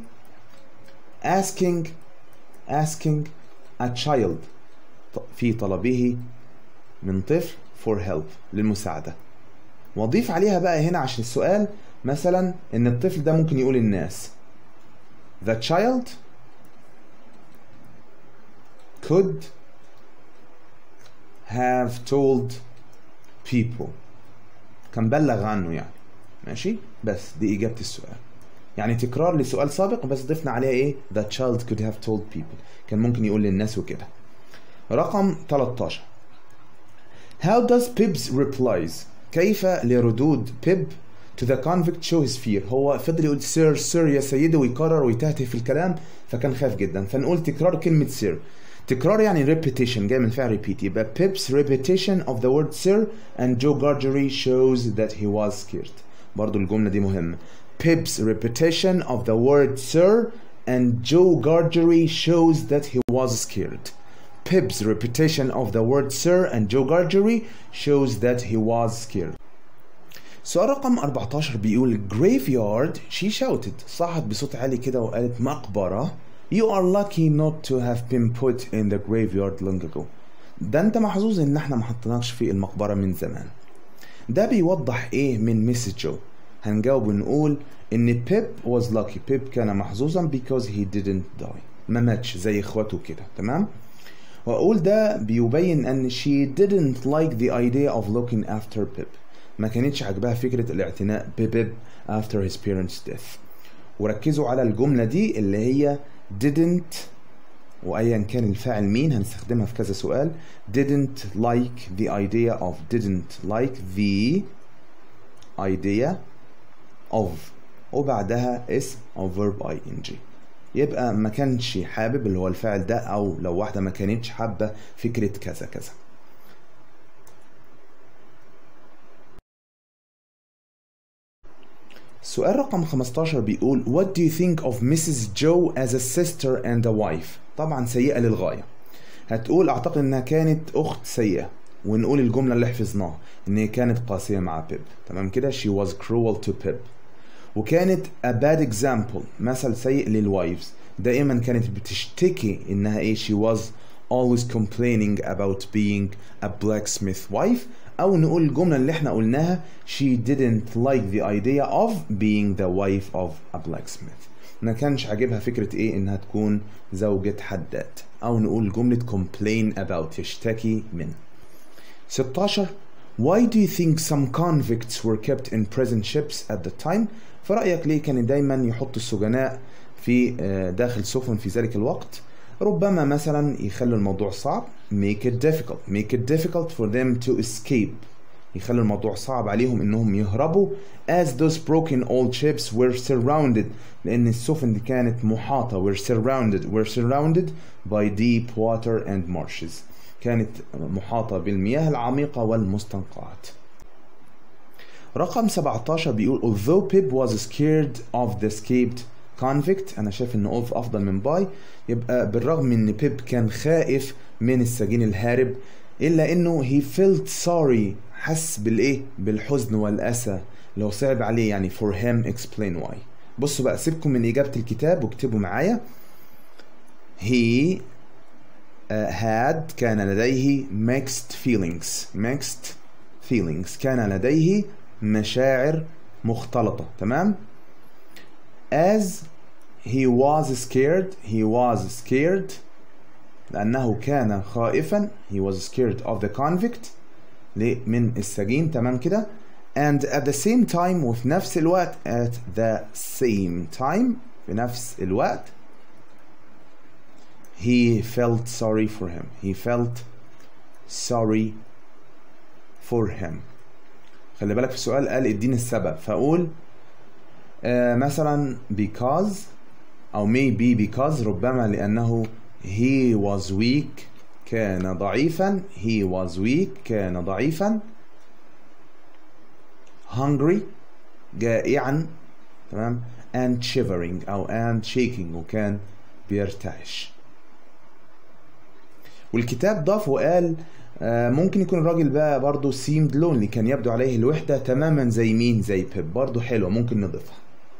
asking asking a child، في طلبه من طفل for help، للمساعدة. واضيف عليها بقى هنا عشان السؤال مثلا ان الطفل ده ممكن يقول الناس the child could have told people، كان بلغ عنه يعني. ماشي، بس دي إجابة السؤال، يعني تكرار لسؤال سابق بس ضفنا عليها ايه؟ the child could have told people، كان ممكن يقول للناس وكده. رقم تلتاشر how does Pip's replies، كيف لردود بيب to the convict show his fear. هو فضل يقول sir sir يا سيدي ويكرر ويتهته في الكلام، فكان خاف جدا. فنقول تكرار كلمة sir. تكرار يعني repetition، جاي من فعل repeat. يبقى Pip's repetition of the word sir and Joe Gargery shows that he was scared. برضو الجملة دي مهمة. Pip's repetition of the word sir and Joe Gargery shows that he was scared. Pip's repetition of the word sir and Joe Gargery shows that he was scared. سؤال رقم أربعتاشر بيقول graveyard she shouted، صاحت بصوت عالي كده وقالت مقبرة you are lucky not to have been put in the graveyard long ago. ده انت محظوظ ان احنا ما حطيناكش في المقبرة من زمان. ده بيوضح ايه من ميسيس جو؟ هنجاوب ونقول ان بيب was lucky، بيب كان محظوظا because he didn't die، ما ماتش زي اخواته كده. تمام؟ واقول ده بيبين ان she didn't like the idea of looking after Pip، ما كانتش عجبها فكرة الاعتناء ببيب after his parents' death. وركزوا على الجملة دي اللي هي didn't، وايا كان الفاعل مين هنستخدمها في كذا سؤال. didn't like the idea of، didn't like the idea of، وبعدها اسم او verb ing. يبقى ما كانش حابب اللي هو الفاعل ده، او لو واحدة ما كانتش حابة فكرة كذا كذا. سؤال رقم خمستاشر بيقول What do you think of Missus Joe as a sister and a wife؟ طبعا سيئة للغاية. هتقول أعتقد إنها كانت أخت سيئة، ونقول الجملة اللي حفظناها إن هي كانت قاسية مع بيب. تمام كده؟ She was cruel to Pip. وكانت a bad example، مثل سيء للوايفز. دائما كانت بتشتكي إنها إيه؟ She was always complaining about being a blacksmith wife. أو نقول الجملة اللي احنا قلناها she didn't like the idea of being the wife of a blacksmith. ما كانش عاجبها فكرة ايه؟ انها تكون زوجة حداد. أو نقول جملة complain about، يشتكي من. ستاشر Why do you think some convicts were kept in prison ships at the time؟ في رأيك ليه كان دايما يحط السجناء في داخل سفن في ذلك الوقت؟ ربما مثلا يخلوا الموضوع صعب make it difficult make it difficult for them to escape يخلوا الموضوع صعب عليهم انهم يهربوا as those broken old ships were surrounded لان السفن دي كانت محاطة were surrounded were surrounded by deep water and marshes كانت محاطة بالمياه العميقة والمستنقعات. رقم سبعتاشر بيقول although Pip was scared of the escaped convict انا شايف ان of افضل من باي يبقى بالرغم ان بيب كان خائف من السجين الهارب الا انه he felt sorry حس بالايه بالحزن والاسى لو صعب عليه يعني for him explain why. بصوا بقى سيبكم من اجابة الكتاب واكتبوا معايا he uh, had كان لديه mixed feelings mixed feelings كان لديه مشاعر مختلطة تمام as he was scared he was scared لأنه كان خائفا he was scared of the convict من السجين تمام كده and at the same time وفي نفس الوقت at the same time في نفس الوقت he felt sorry for him he felt sorry for him. خلي بالك في السؤال قال اديني السبب فأقول آه مثلا because أو maybe because ربما لأنه he was weak كان ضعيفا he was weak كان ضعيفا hungry جائعا تمام and shivering أو and shaking وكان بيرتعش. والكتاب ضاف وقال آه ممكن يكون الراجل بقى برضو seemed lonely كان يبدو عليه الوحدة تماما زي مين زي بيب برضو حلوة ممكن نضيفها.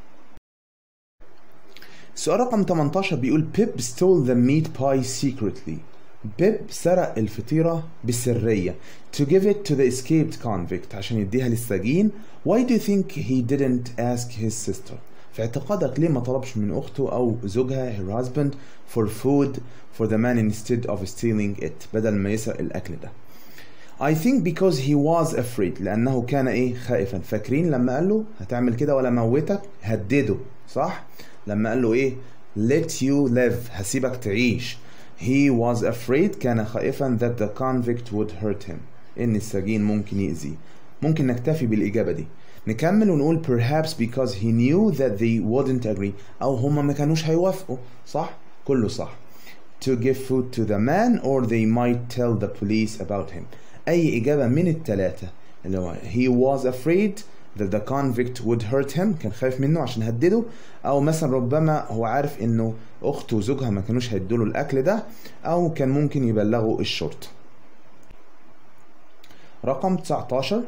السؤال رقم تمنتاشر بيقول Pip stole the meat pie secretly. بيب سرق الفطيرة بسرية to give it to the escaped convict عشان يديها للسجين. Why do you think he didn't ask his sister؟ في اعتقادك ليه ما طلبش من أخته أو زوجها her husband for food for the man instead of stealing it بدل ما يسرق الأكل ده؟ I think because he was afraid لأنه كان إيه خائفا. فاكرين لما قال له هتعمل كده ولا موتك؟ هدده صح؟ لما قال له ايه let you live هسيبك تعيش he was afraid كان خائفا that the convict would hurt him ان السجين ممكن يأذيه. ممكن نكتفي بالإجابة دي نكمل ونقول perhaps because he knew that they wouldn't agree أو هما ما كانوش هيوافقوا صح كله صح to give food to the man or they might tell the police about him. أي إجابة من الثلاثة اللي هو he was afraid that the convict would hurt him كان خايف منه عشان هدده او مثلا ربما هو عارف انه اخته وزوجها ما كانوش هيدوا له الاكل ده او كان ممكن يبلغوا الشرطه. رقم تسعتاشر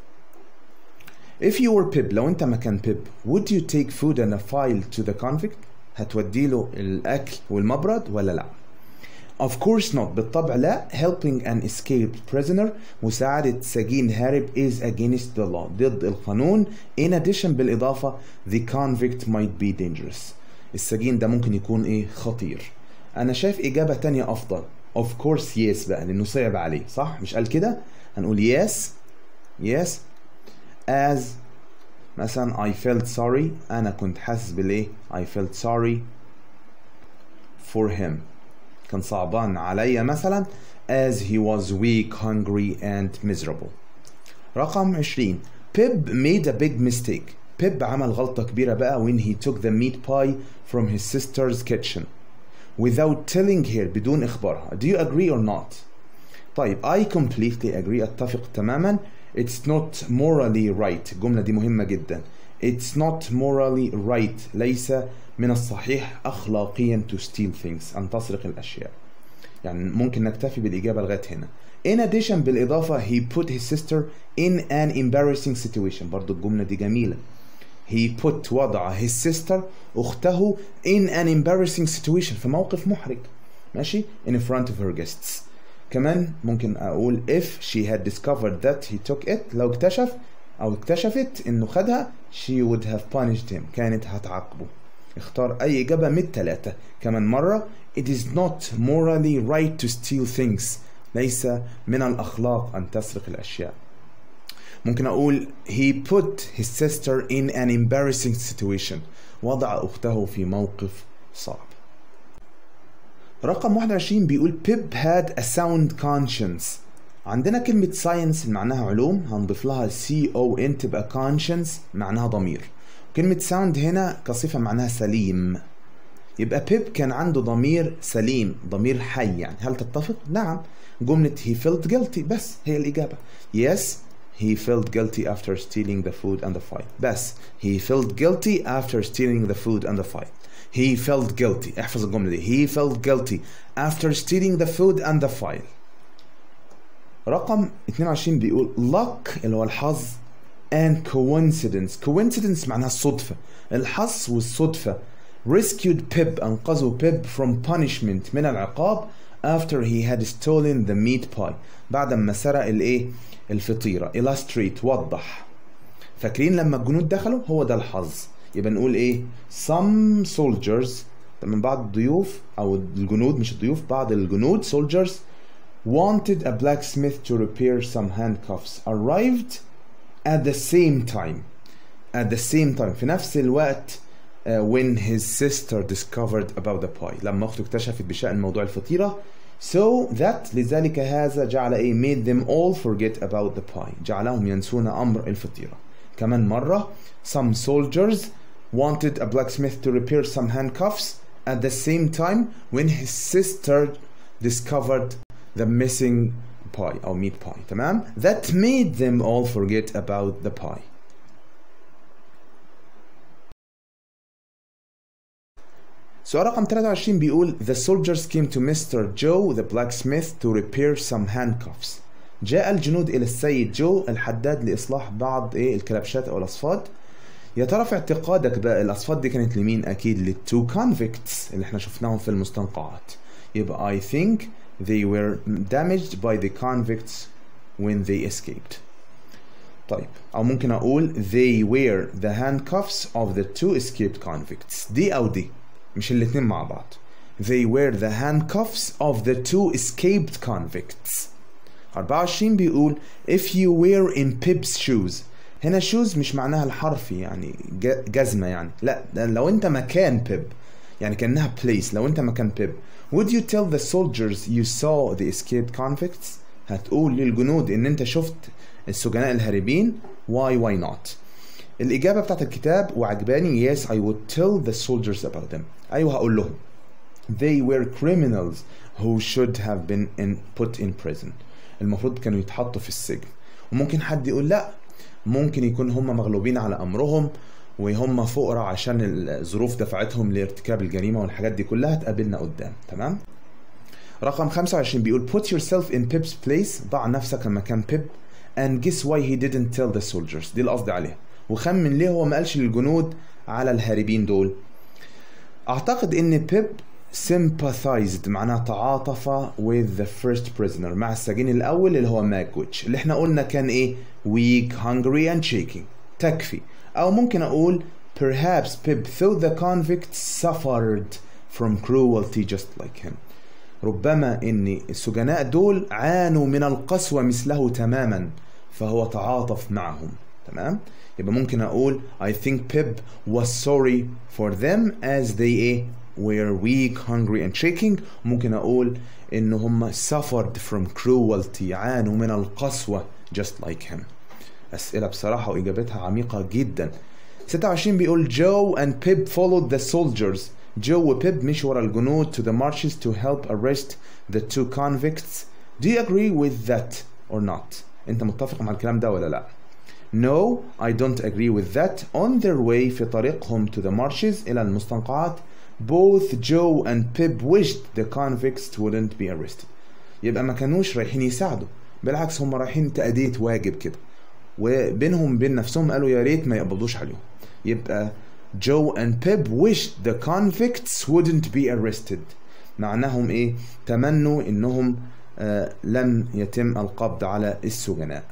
if you were Pip لو انت مكان Pip would you take food and a file to the convict هتودي له الاكل والمبرد ولا لا؟ Of course not بالطبع لا. Helping an escaped prisoner مساعدة سجين هارب is against the law ضد القانون. In addition بالإضافة the convict might be dangerous السجين ده ممكن يكون إيه خطير. أنا شايف إجابة تانية أفضل of course yes بقى لأنه صعب عليه صح مش قال كده هنقول yes yes as مثلا I felt sorry أنا كنت حاسس بالإيه I felt sorry for him كان صعبان عليا مثلا as he was weak, hungry and miserable. رقم عشرين Pip made a big mistake. Pip عمل غلطة كبيرة بقى when he took the meat pie from his sister's kitchen without telling her بدون إخبارها. Do you agree or not؟ طيب I completely agree أتفق تماما. It's not morally right الجملة دي مهمة جدا. It's not morally right ليس من الصحيح أخلاقيا to steal things أن تسرق الأشياء. يعني ممكن نكتفي بالإجابة لغاية هنا. In addition بالإضافة he put his sister in an embarrassing situation برضو الجملة دي جميلة. He put وضع his sister أخته in an embarrassing situation في موقف محرج ماشي in front of her guests. كمان ممكن أقول if she had discovered that he took it لو اكتشف أو اكتشفت إنه خدها she would have punished him كانت هتعاقبه. اختار أي إجابة من الثلاثة. كمان مرة it is not morally right to steal things ليس من الأخلاق أن تسرق الأشياء. ممكن أقول he put his sister in an embarrassing situation وضع أخته في موقف صعب. رقم واحد وعشرين بيقول Pip had a sound conscience. عندنا كلمة science معناها علوم، هنضيف لها سي او ان تبقى conscience معناها ضمير. كلمة sound هنا كصفة معناها سليم، يبقى بيب كان عنده ضمير سليم، ضمير حي يعني. هل تتفق؟ نعم. جملة he felt guilty بس هي الإجابة. Yes he felt guilty after stealing the food and the file. بس he felt guilty after stealing the food and the file. he felt guilty. احفظ الجملة دي. he felt guilty after stealing the food and the file. رقم اثنين وعشرين بيقول luck اللي هو الحظ and coincidence. coincidence معناها الصدفة. الحظ والصدفة rescued Pip أنقذوا Pip from punishment من العقاب after he had stolen the meat pie بعد ما سرق الايه الفطيرة. illustrate وضح. فاكرين لما الجنود دخلوا؟ هو ده الحظ. يبقى نقول ايه some soldiers من بعض الضيوف او الجنود مش الضيوف بعض الجنود soldiers wanted a blacksmith to repair some handcuffs arrived at the same time at the same time في نفس الوقت uh, when his sister discovered about the pie لما أخته اكتشفت بشأن موضوع الفطيرة. so that لذلك هذا جعل ايه made them all forget about the pie جعلهم ينسون أمر الفطيرة. كمان مرة some soldiers wanted a blacksmith to repair some handcuffs at the same time when his sister discovered the missing pie أو meat pie. تمام. that made them all forget about the pie. سؤال رقم ثلاثة وعشرين بيقول the soldiers came to Mister Joe the blacksmith to repair some handcuffs. جاء الجنود إلى السيد جو الحداد لإصلاح بعض إيه الكلبشات أو الأصفاد. يا ترى في اعتقادك بقى الأصفاد دي كانت لمين؟ أكيد للتو convicts اللي احنا شفناهم في المستنقعات. يبقى I think they were damaged by the convicts when they escaped. طيب أو ممكن أقول they were the handcuffs of the two escaped convicts. دي أو دي مش الاتنين مع بعض. they were the handcuffs of the two escaped convicts. أربعة وعشرين بيقول if you were in Pip's shoes. هنا shoes مش معناها الحرفي يعني جزمة يعني، لا لو انت مكان بيب يعني كأنها place. لو انت مكان بيب would you tell the soldiers you saw the escaped convicts؟ هتقول للجنود ان انت شفت السجناء الهاربين. why why not؟ الإجابة بتاعت الكتاب وعجباني yes I would tell the soldiers about them. أيوه هقول لهم they were criminals who should have been in, put in prison. المفروض كانوا يتحطوا في السجن. وممكن حد يقول لا ممكن يكون هم مغلوبين على أمرهم وهم فقراء عشان الظروف دفعتهم لارتكاب الجريمة والحاجات دي كلها تقابلنا قدام. تمام. رقم خمسة وعشرين بيقول put yourself in Pip's place. ضع نفسك مكان بيب and guess why he didn't tell the soldiers. دي القصد عليها. وخمن ليه هو ما قالش للجنود على الهاربين دول. اعتقد ان بيب sympathized معناها تعاطف with the first prisoner مع السجين الاول اللي هو ماكويتش اللي احنا قلنا كان ايه weak hungry and shaking. تكفي. او ممكن اقول perhaps Pip thought the convicts suffered from cruelty just like him. ربما ان السجناء دول عانوا من القسوة مثله تماما فهو تعاطف معهم. تمام. يبقى ممكن اقول I think Pip was sorry for them as they were weak, hungry and shaking. ممكن اقول ان هم suffered from cruelty عانوا من القسوة just like him. اسئلة بصراحة واجابتها عميقة جدا. ستة وعشرين بيقول Joe and Pip followed the soldiers. جو وبيب مشوا ورا الجنود to the marches to help arrest the two convicts. Do you agree with that or not؟ انت متفق مع الكلام ده ولا لا؟ No, I don't agree with that. On their way في طريقهم to the marches إلى المستنقعات both Joe and Pip wished the convicts wouldn't be arrested. يبقى ما كانوش رايحين يساعدوا، بالعكس هم رايحين تأدية واجب كده، وبينهم بين نفسهم قالوا يا ريت ما يقبضوش عليهم. يبقى Joe and Pip wished the convicts wouldn't be arrested. معناهم ايه؟ تمنوا انهم آه لم يتم القبض على السجناء.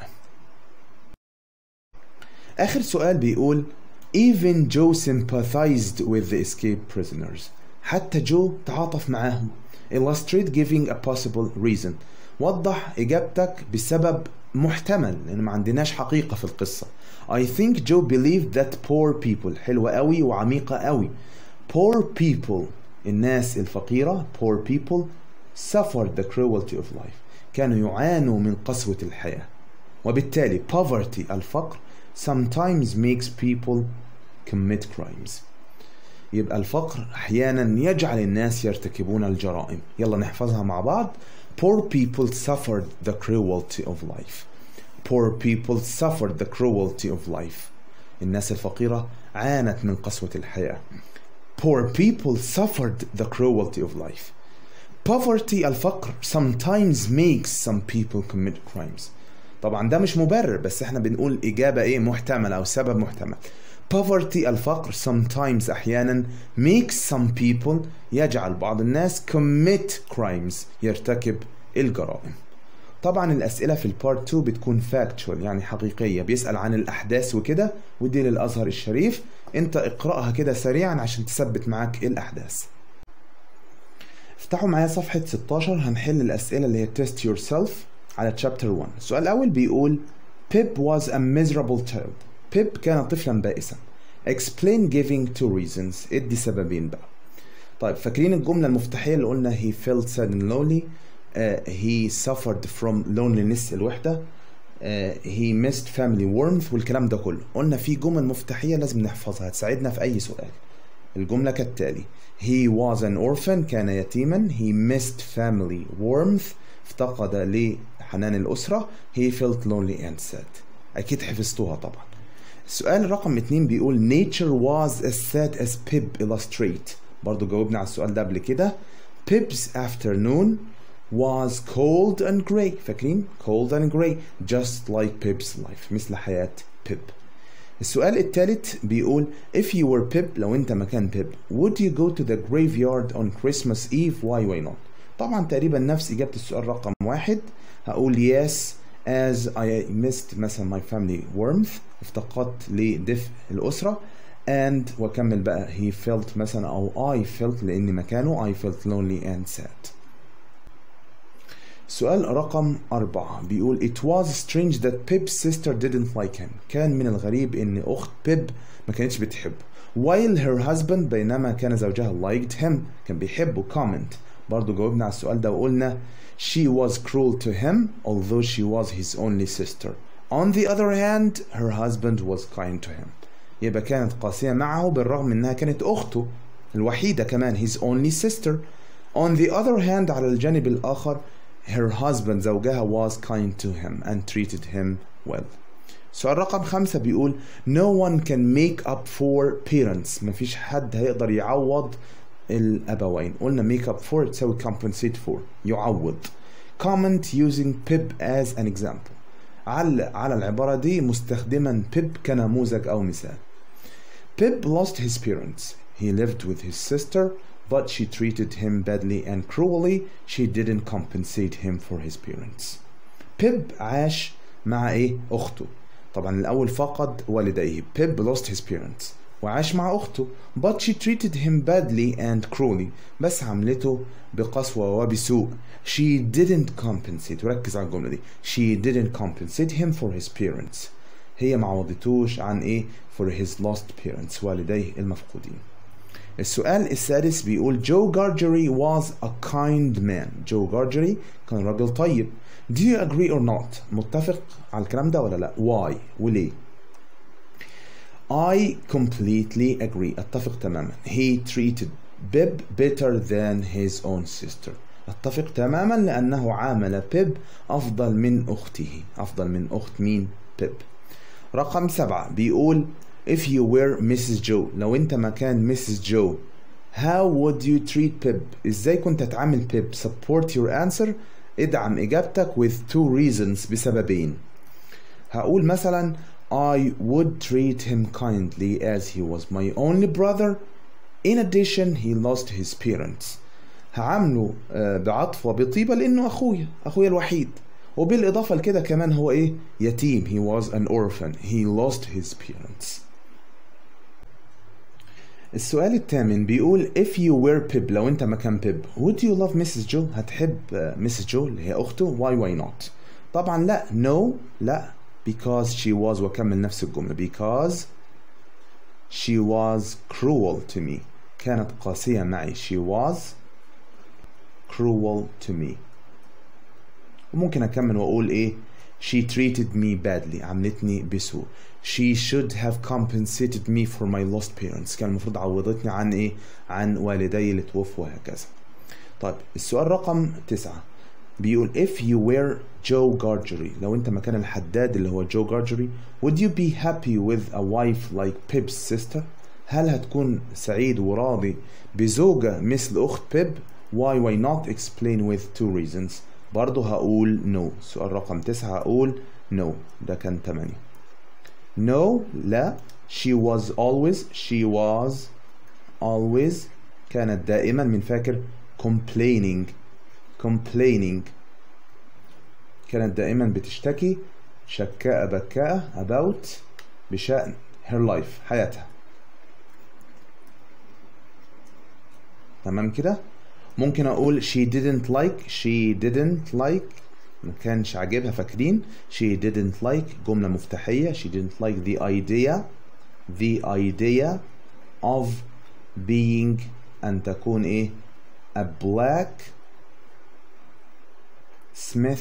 آخر سؤال بيقول Even Joe sympathized with the escaped prisoners. حتى جو تعاطف معاهم. Illustrate giving a possible reason. وضح إجابتك بسبب محتمل لأن ما عندناش حقيقة في القصة. I think Joe believed that poor people. حلوة قوي وعميقة قوي. Poor people الناس الفقيرة poor people suffered the cruelty of life، كانوا يعانوا من قسوة الحياة. وبالتالي poverty الفقر sometimes makes people commit crimes. يبقى الفقر أحيانا يجعل الناس يرتكبون الجرائم. يلا نحفظها مع بعض. Poor people suffered the cruelty of life. Poor people suffered the cruelty of life. الناس الفقيرة عانت من قسوة الحياة. Poor people suffered the cruelty of life. Poverty الفقر sometimes makes some people commit crimes. طبعا ده مش مبرر، بس احنا بنقول إجابة ايه محتملة أو سبب محتمل. Poverty الفقر sometimes أحيانا makes some people يجعل بعض الناس commit crimes يرتكب الجرائم. طبعا الأسئلة في البارت اتنين بتكون factual يعني حقيقية، بيسأل عن الأحداث وكده، ودي للأزهر الشريف. انت اقرأها كده سريعا عشان تثبت معاك الأحداث. افتحوا معايا صفحة ستاشر، هنحل الأسئلة اللي هي test yourself على chapter واحد. السؤال الأول بيقول Pip was a miserable child. Pip كان طفلا بائسا. Explain giving two reasons. ادي سببين بقى. طيب فاكرين الجملة المفتاحية اللي قلنا he felt sad and lonely. Uh, he suffered from loneliness الوحدة. uh, he missed family warmth والكلام ده كله. قلنا في جمل مفتاحية لازم نحفظها هتساعدنا في أي سؤال. الجملة كالتالي: he was an orphan كان يتيما. he missed family warmth افتقد لحنان الأسرة. he felt lonely and sad. أكيد حفظتوها طبعا. السؤال رقم اتنين بيقول nature was as sad as Pip illustrate. برضو جاوبنا على السؤال ده قبل كده. Pip's afternoon was cold and gray. فاكرين cold and gray just like Pip's life مثل حياة Pip. السؤال الثالث بيقول if you were Pip لو انت مكان Pip would you go to the graveyard on Christmas Eve why why not. طبعا تقريبا نفس إجابة السؤال رقم واحد. هقول yes as I missed مثلا my family warmth افتقدت لدفء الأسرة and وكمل بقى he felt مثلا أو I felt لأني مكانه I felt lonely and sad. سؤال رقم أربعة بيقول it was strange that Pip's sister didn't like him. كان من الغريب إن أخت بيب ما كانتش بتحبه. while her husband بينما كان زوجها liked him كان بيحبه. comment برضو جاوبنا على السؤال ده وقلنا she was cruel to him although she was his only sister. on the other hand her husband was kind to him. يبقى كانت قاسية معه بالرغم إنها كانت أخته الوحيدة كمان his only sister. on the other hand على الجانب الآخر her husband زوجها was kind to him and treated him well. سؤال رقم خمسة بيقول no one can make up for parents. مفيش حد هيقدر يعوض الأبوين. قلنا make up for تساوي compensate for يعوض. comment using Pip as an example. علق على العبارة دي مستخدما Pip كنموذج أو مثال. Pip lost his parents. He lived with his sister but she treated him badly and cruelly. She didn't compensate him for his parents. Pip عاش مع إيه؟ أخته. طبعا الأول فقد والديه. Pip lost his parents وعاش مع أخته but she treated him badly and cruelly بس عملته بقسوة وبسوء. She didn't compensate. وركز على الجملة دي. She didn't compensate him for his parents. هي ما عوضتوش عن إيه؟ for his lost parents والديه المفقودين. السؤال السادس بيقول Joe Gargery was a kind man. Joe Gargery كان راجل طيب. Do you agree or not؟ متفق على الكلام ده ولا لا؟ Why؟ وليه؟ I completely agree. أتفق تماما. He treated Pip better than his own sister. أتفق تماما لأنه عامل بيب أفضل من أخته. أفضل من أخت مين؟ بيب. رقم سبعة بيقول If you were Missus Joe لو أنت مكان ميسيس جو How would you treat Pip؟ إزاي كنت تعامل بيب؟ Support your answer. ادعم إجابتك with two reasons بسببين. هقول مثلا I would treat him kindly as he was my only brother. In addition he lost his parents. هعامله بعطف وبطيبة لأنه أخويا أخويا الوحيد. وبالإضافة لكده كمان هو إيه؟ يتيم. He was an orphan. He lost his parents. السؤال الثامن بيقول if you were Pip لو أنت مكان بيب would you love Missus Joe؟ هتحب ميسيس جو اللي هي أخته. why why not؟ طبعا لا. no لا because she was وكمل نفس الجملة because she was cruel to me. كانت قاسية معي. she was cruel to me. وممكن أكمل وأقول إيه she treated me badly، عاملتني بسوء. she should have compensated me for my lost parents، كان المفروض عوضتني عن إيه عن والدي اللي توفوا وهكذا. طيب السؤال رقم تسعة بيقول if you were Joe Gargery، لو أنت مكان الحداد اللي هو Joe Gargery would you be happy with a wife like Pip's sister؟ هل هتكون سعيد وراضي بزوجة مثل أخت بيب؟ why why not explain with two reasons. برضه هقول no. سؤال رقم تسعة هقول no. ده كان تمانية. no لا. she was always she was always كانت دائما من فاكر complaining complaining كانت دائما بتشتكي شكاء بكاء about بشأن her life حياتها. تمام كده. ممكن اقول she didn't like she didn't like ما كانش عاجبها فاكرين she didn't like جملة مفتاحية she didn't like the idea the idea of being أن تكون إيه a black smith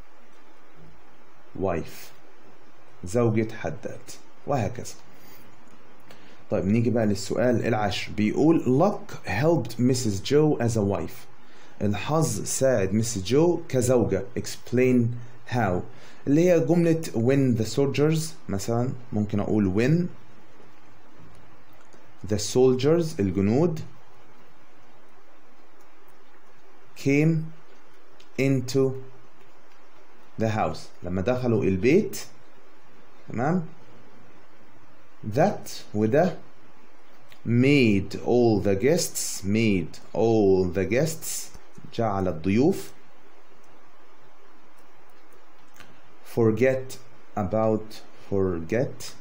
wife زوجة حداد وهكذا. طيب نيجي بقى للسؤال العاشر بيقول luck helped missus Joe as a wife. الحظ ساعد مسز جو كزوجة. explain how اللي هي جملة when the soldiers مثلا ممكن أقول when the soldiers الجنود came into the house لما دخلوا البيت. تمام. that وده made all the guests made all the guests جعل الضيوف forget about forget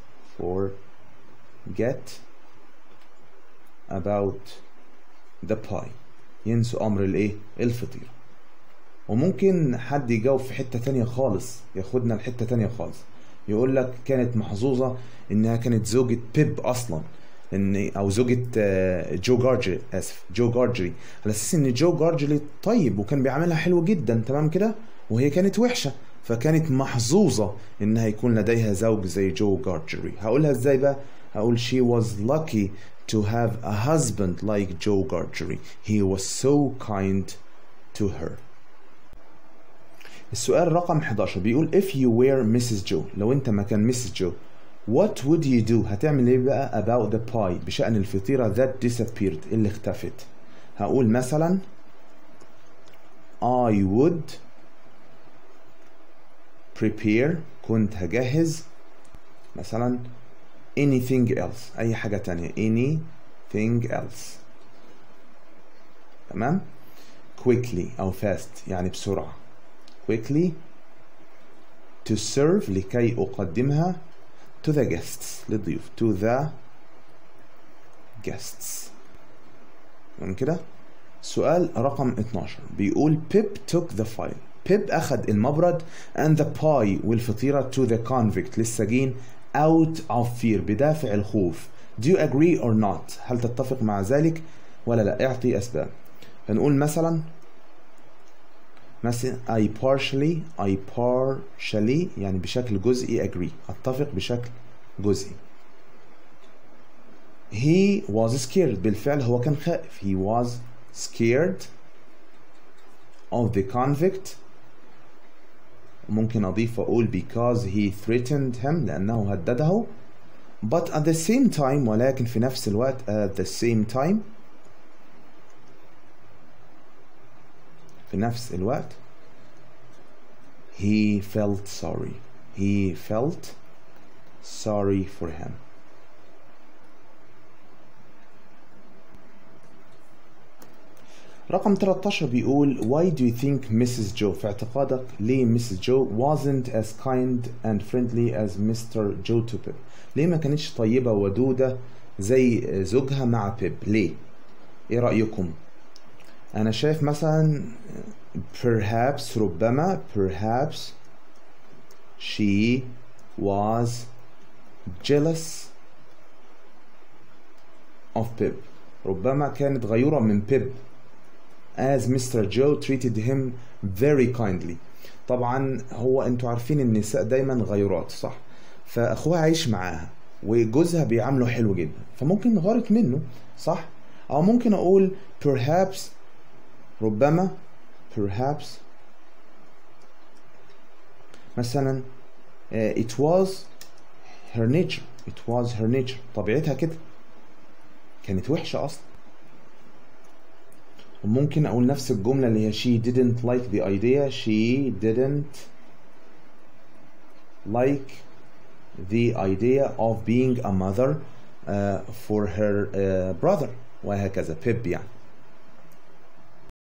forget about the pie ينسوا أمر الإيه الفطير. وممكن حد يجاوب في حتة تانية خالص ياخدنا لحتة تانية خالص يقول لك كانت محظوظة إنها كانت زوجة بيب أصلا إن أو زوجة جو جارجري آسف جو جارجري على أساس إن جو جارجري طيب وكان بيعملها حلو جدا. تمام كده. وهي كانت وحشة فكانت محظوظة إنها يكون لديها زوج زي جو جارجري. هقولها إزاي بقى؟ هقول she was lucky to have a husband like Joe Gargery. He was so kind to her. السؤال رقم حداشر بيقول if you were missus Joe لو انت مكان مسز جو what would you do هتعمل ايه بقى about the pie بشأن الفطيرة that disappeared اللي اختفت. هقول مثلا I would prepare كنت هجهز مثلا anything else أي حاجة تانية anything else. تمام. quickly أو fast يعني بسرعة quickly to serve لكي أقدمها to the guests للضيوف to the guests. تمام كده. سؤال رقم اتناشر بيقول Pip took the file. Pip أخذ المبرد and the pie والفطيرة to the convict للسجين out of fear بدافع الخوف. Do you agree or not؟ هل تتفق مع ذلك ولا لا؟ اعطي أسباب. هنقول مثلا مثلا I partially I partially يعني بشكل جزئي agree أتفق بشكل جزئي. He was scared بالفعل هو كان خائف. He was scared of the convict. ممكن أضيف أقول because he threatened him لأنه هدده. But at the same time ولكن في نفس الوقت at the same time في نفس الوقت he felt sorry he felt sorry for him. رقم تلتاشر بيقول why do you think missus Joe في اعتقادك ليه missus Joe wasn't as kind and friendly as Mister Joe to Pip؟ ليه ما كانتش طيبة ودودة زي زوجها مع بيب؟ ليه؟ ايه رأيكم؟ أنا شايف مثلا perhaps ربما perhaps she was jealous of Pip. ربما كانت غيورة من بيب as Mister Joe treated him very kindly. طبعا هو انتوا عارفين النساء دايما غيورات صح؟ فاخوها عايش معاها وجوزها بيعامله حلو جدا، فممكن غارت منه صح؟ او ممكن اقول perhaps ربما perhaps مثلا uh, it was her nature it was her nature طبيعتها كده، كانت وحشة أصلا. وممكن أقول نفس الجملة اللي هي she didn't like the idea she didn't like the idea of being a mother uh, for her uh, brother وهكذا. بيب يعني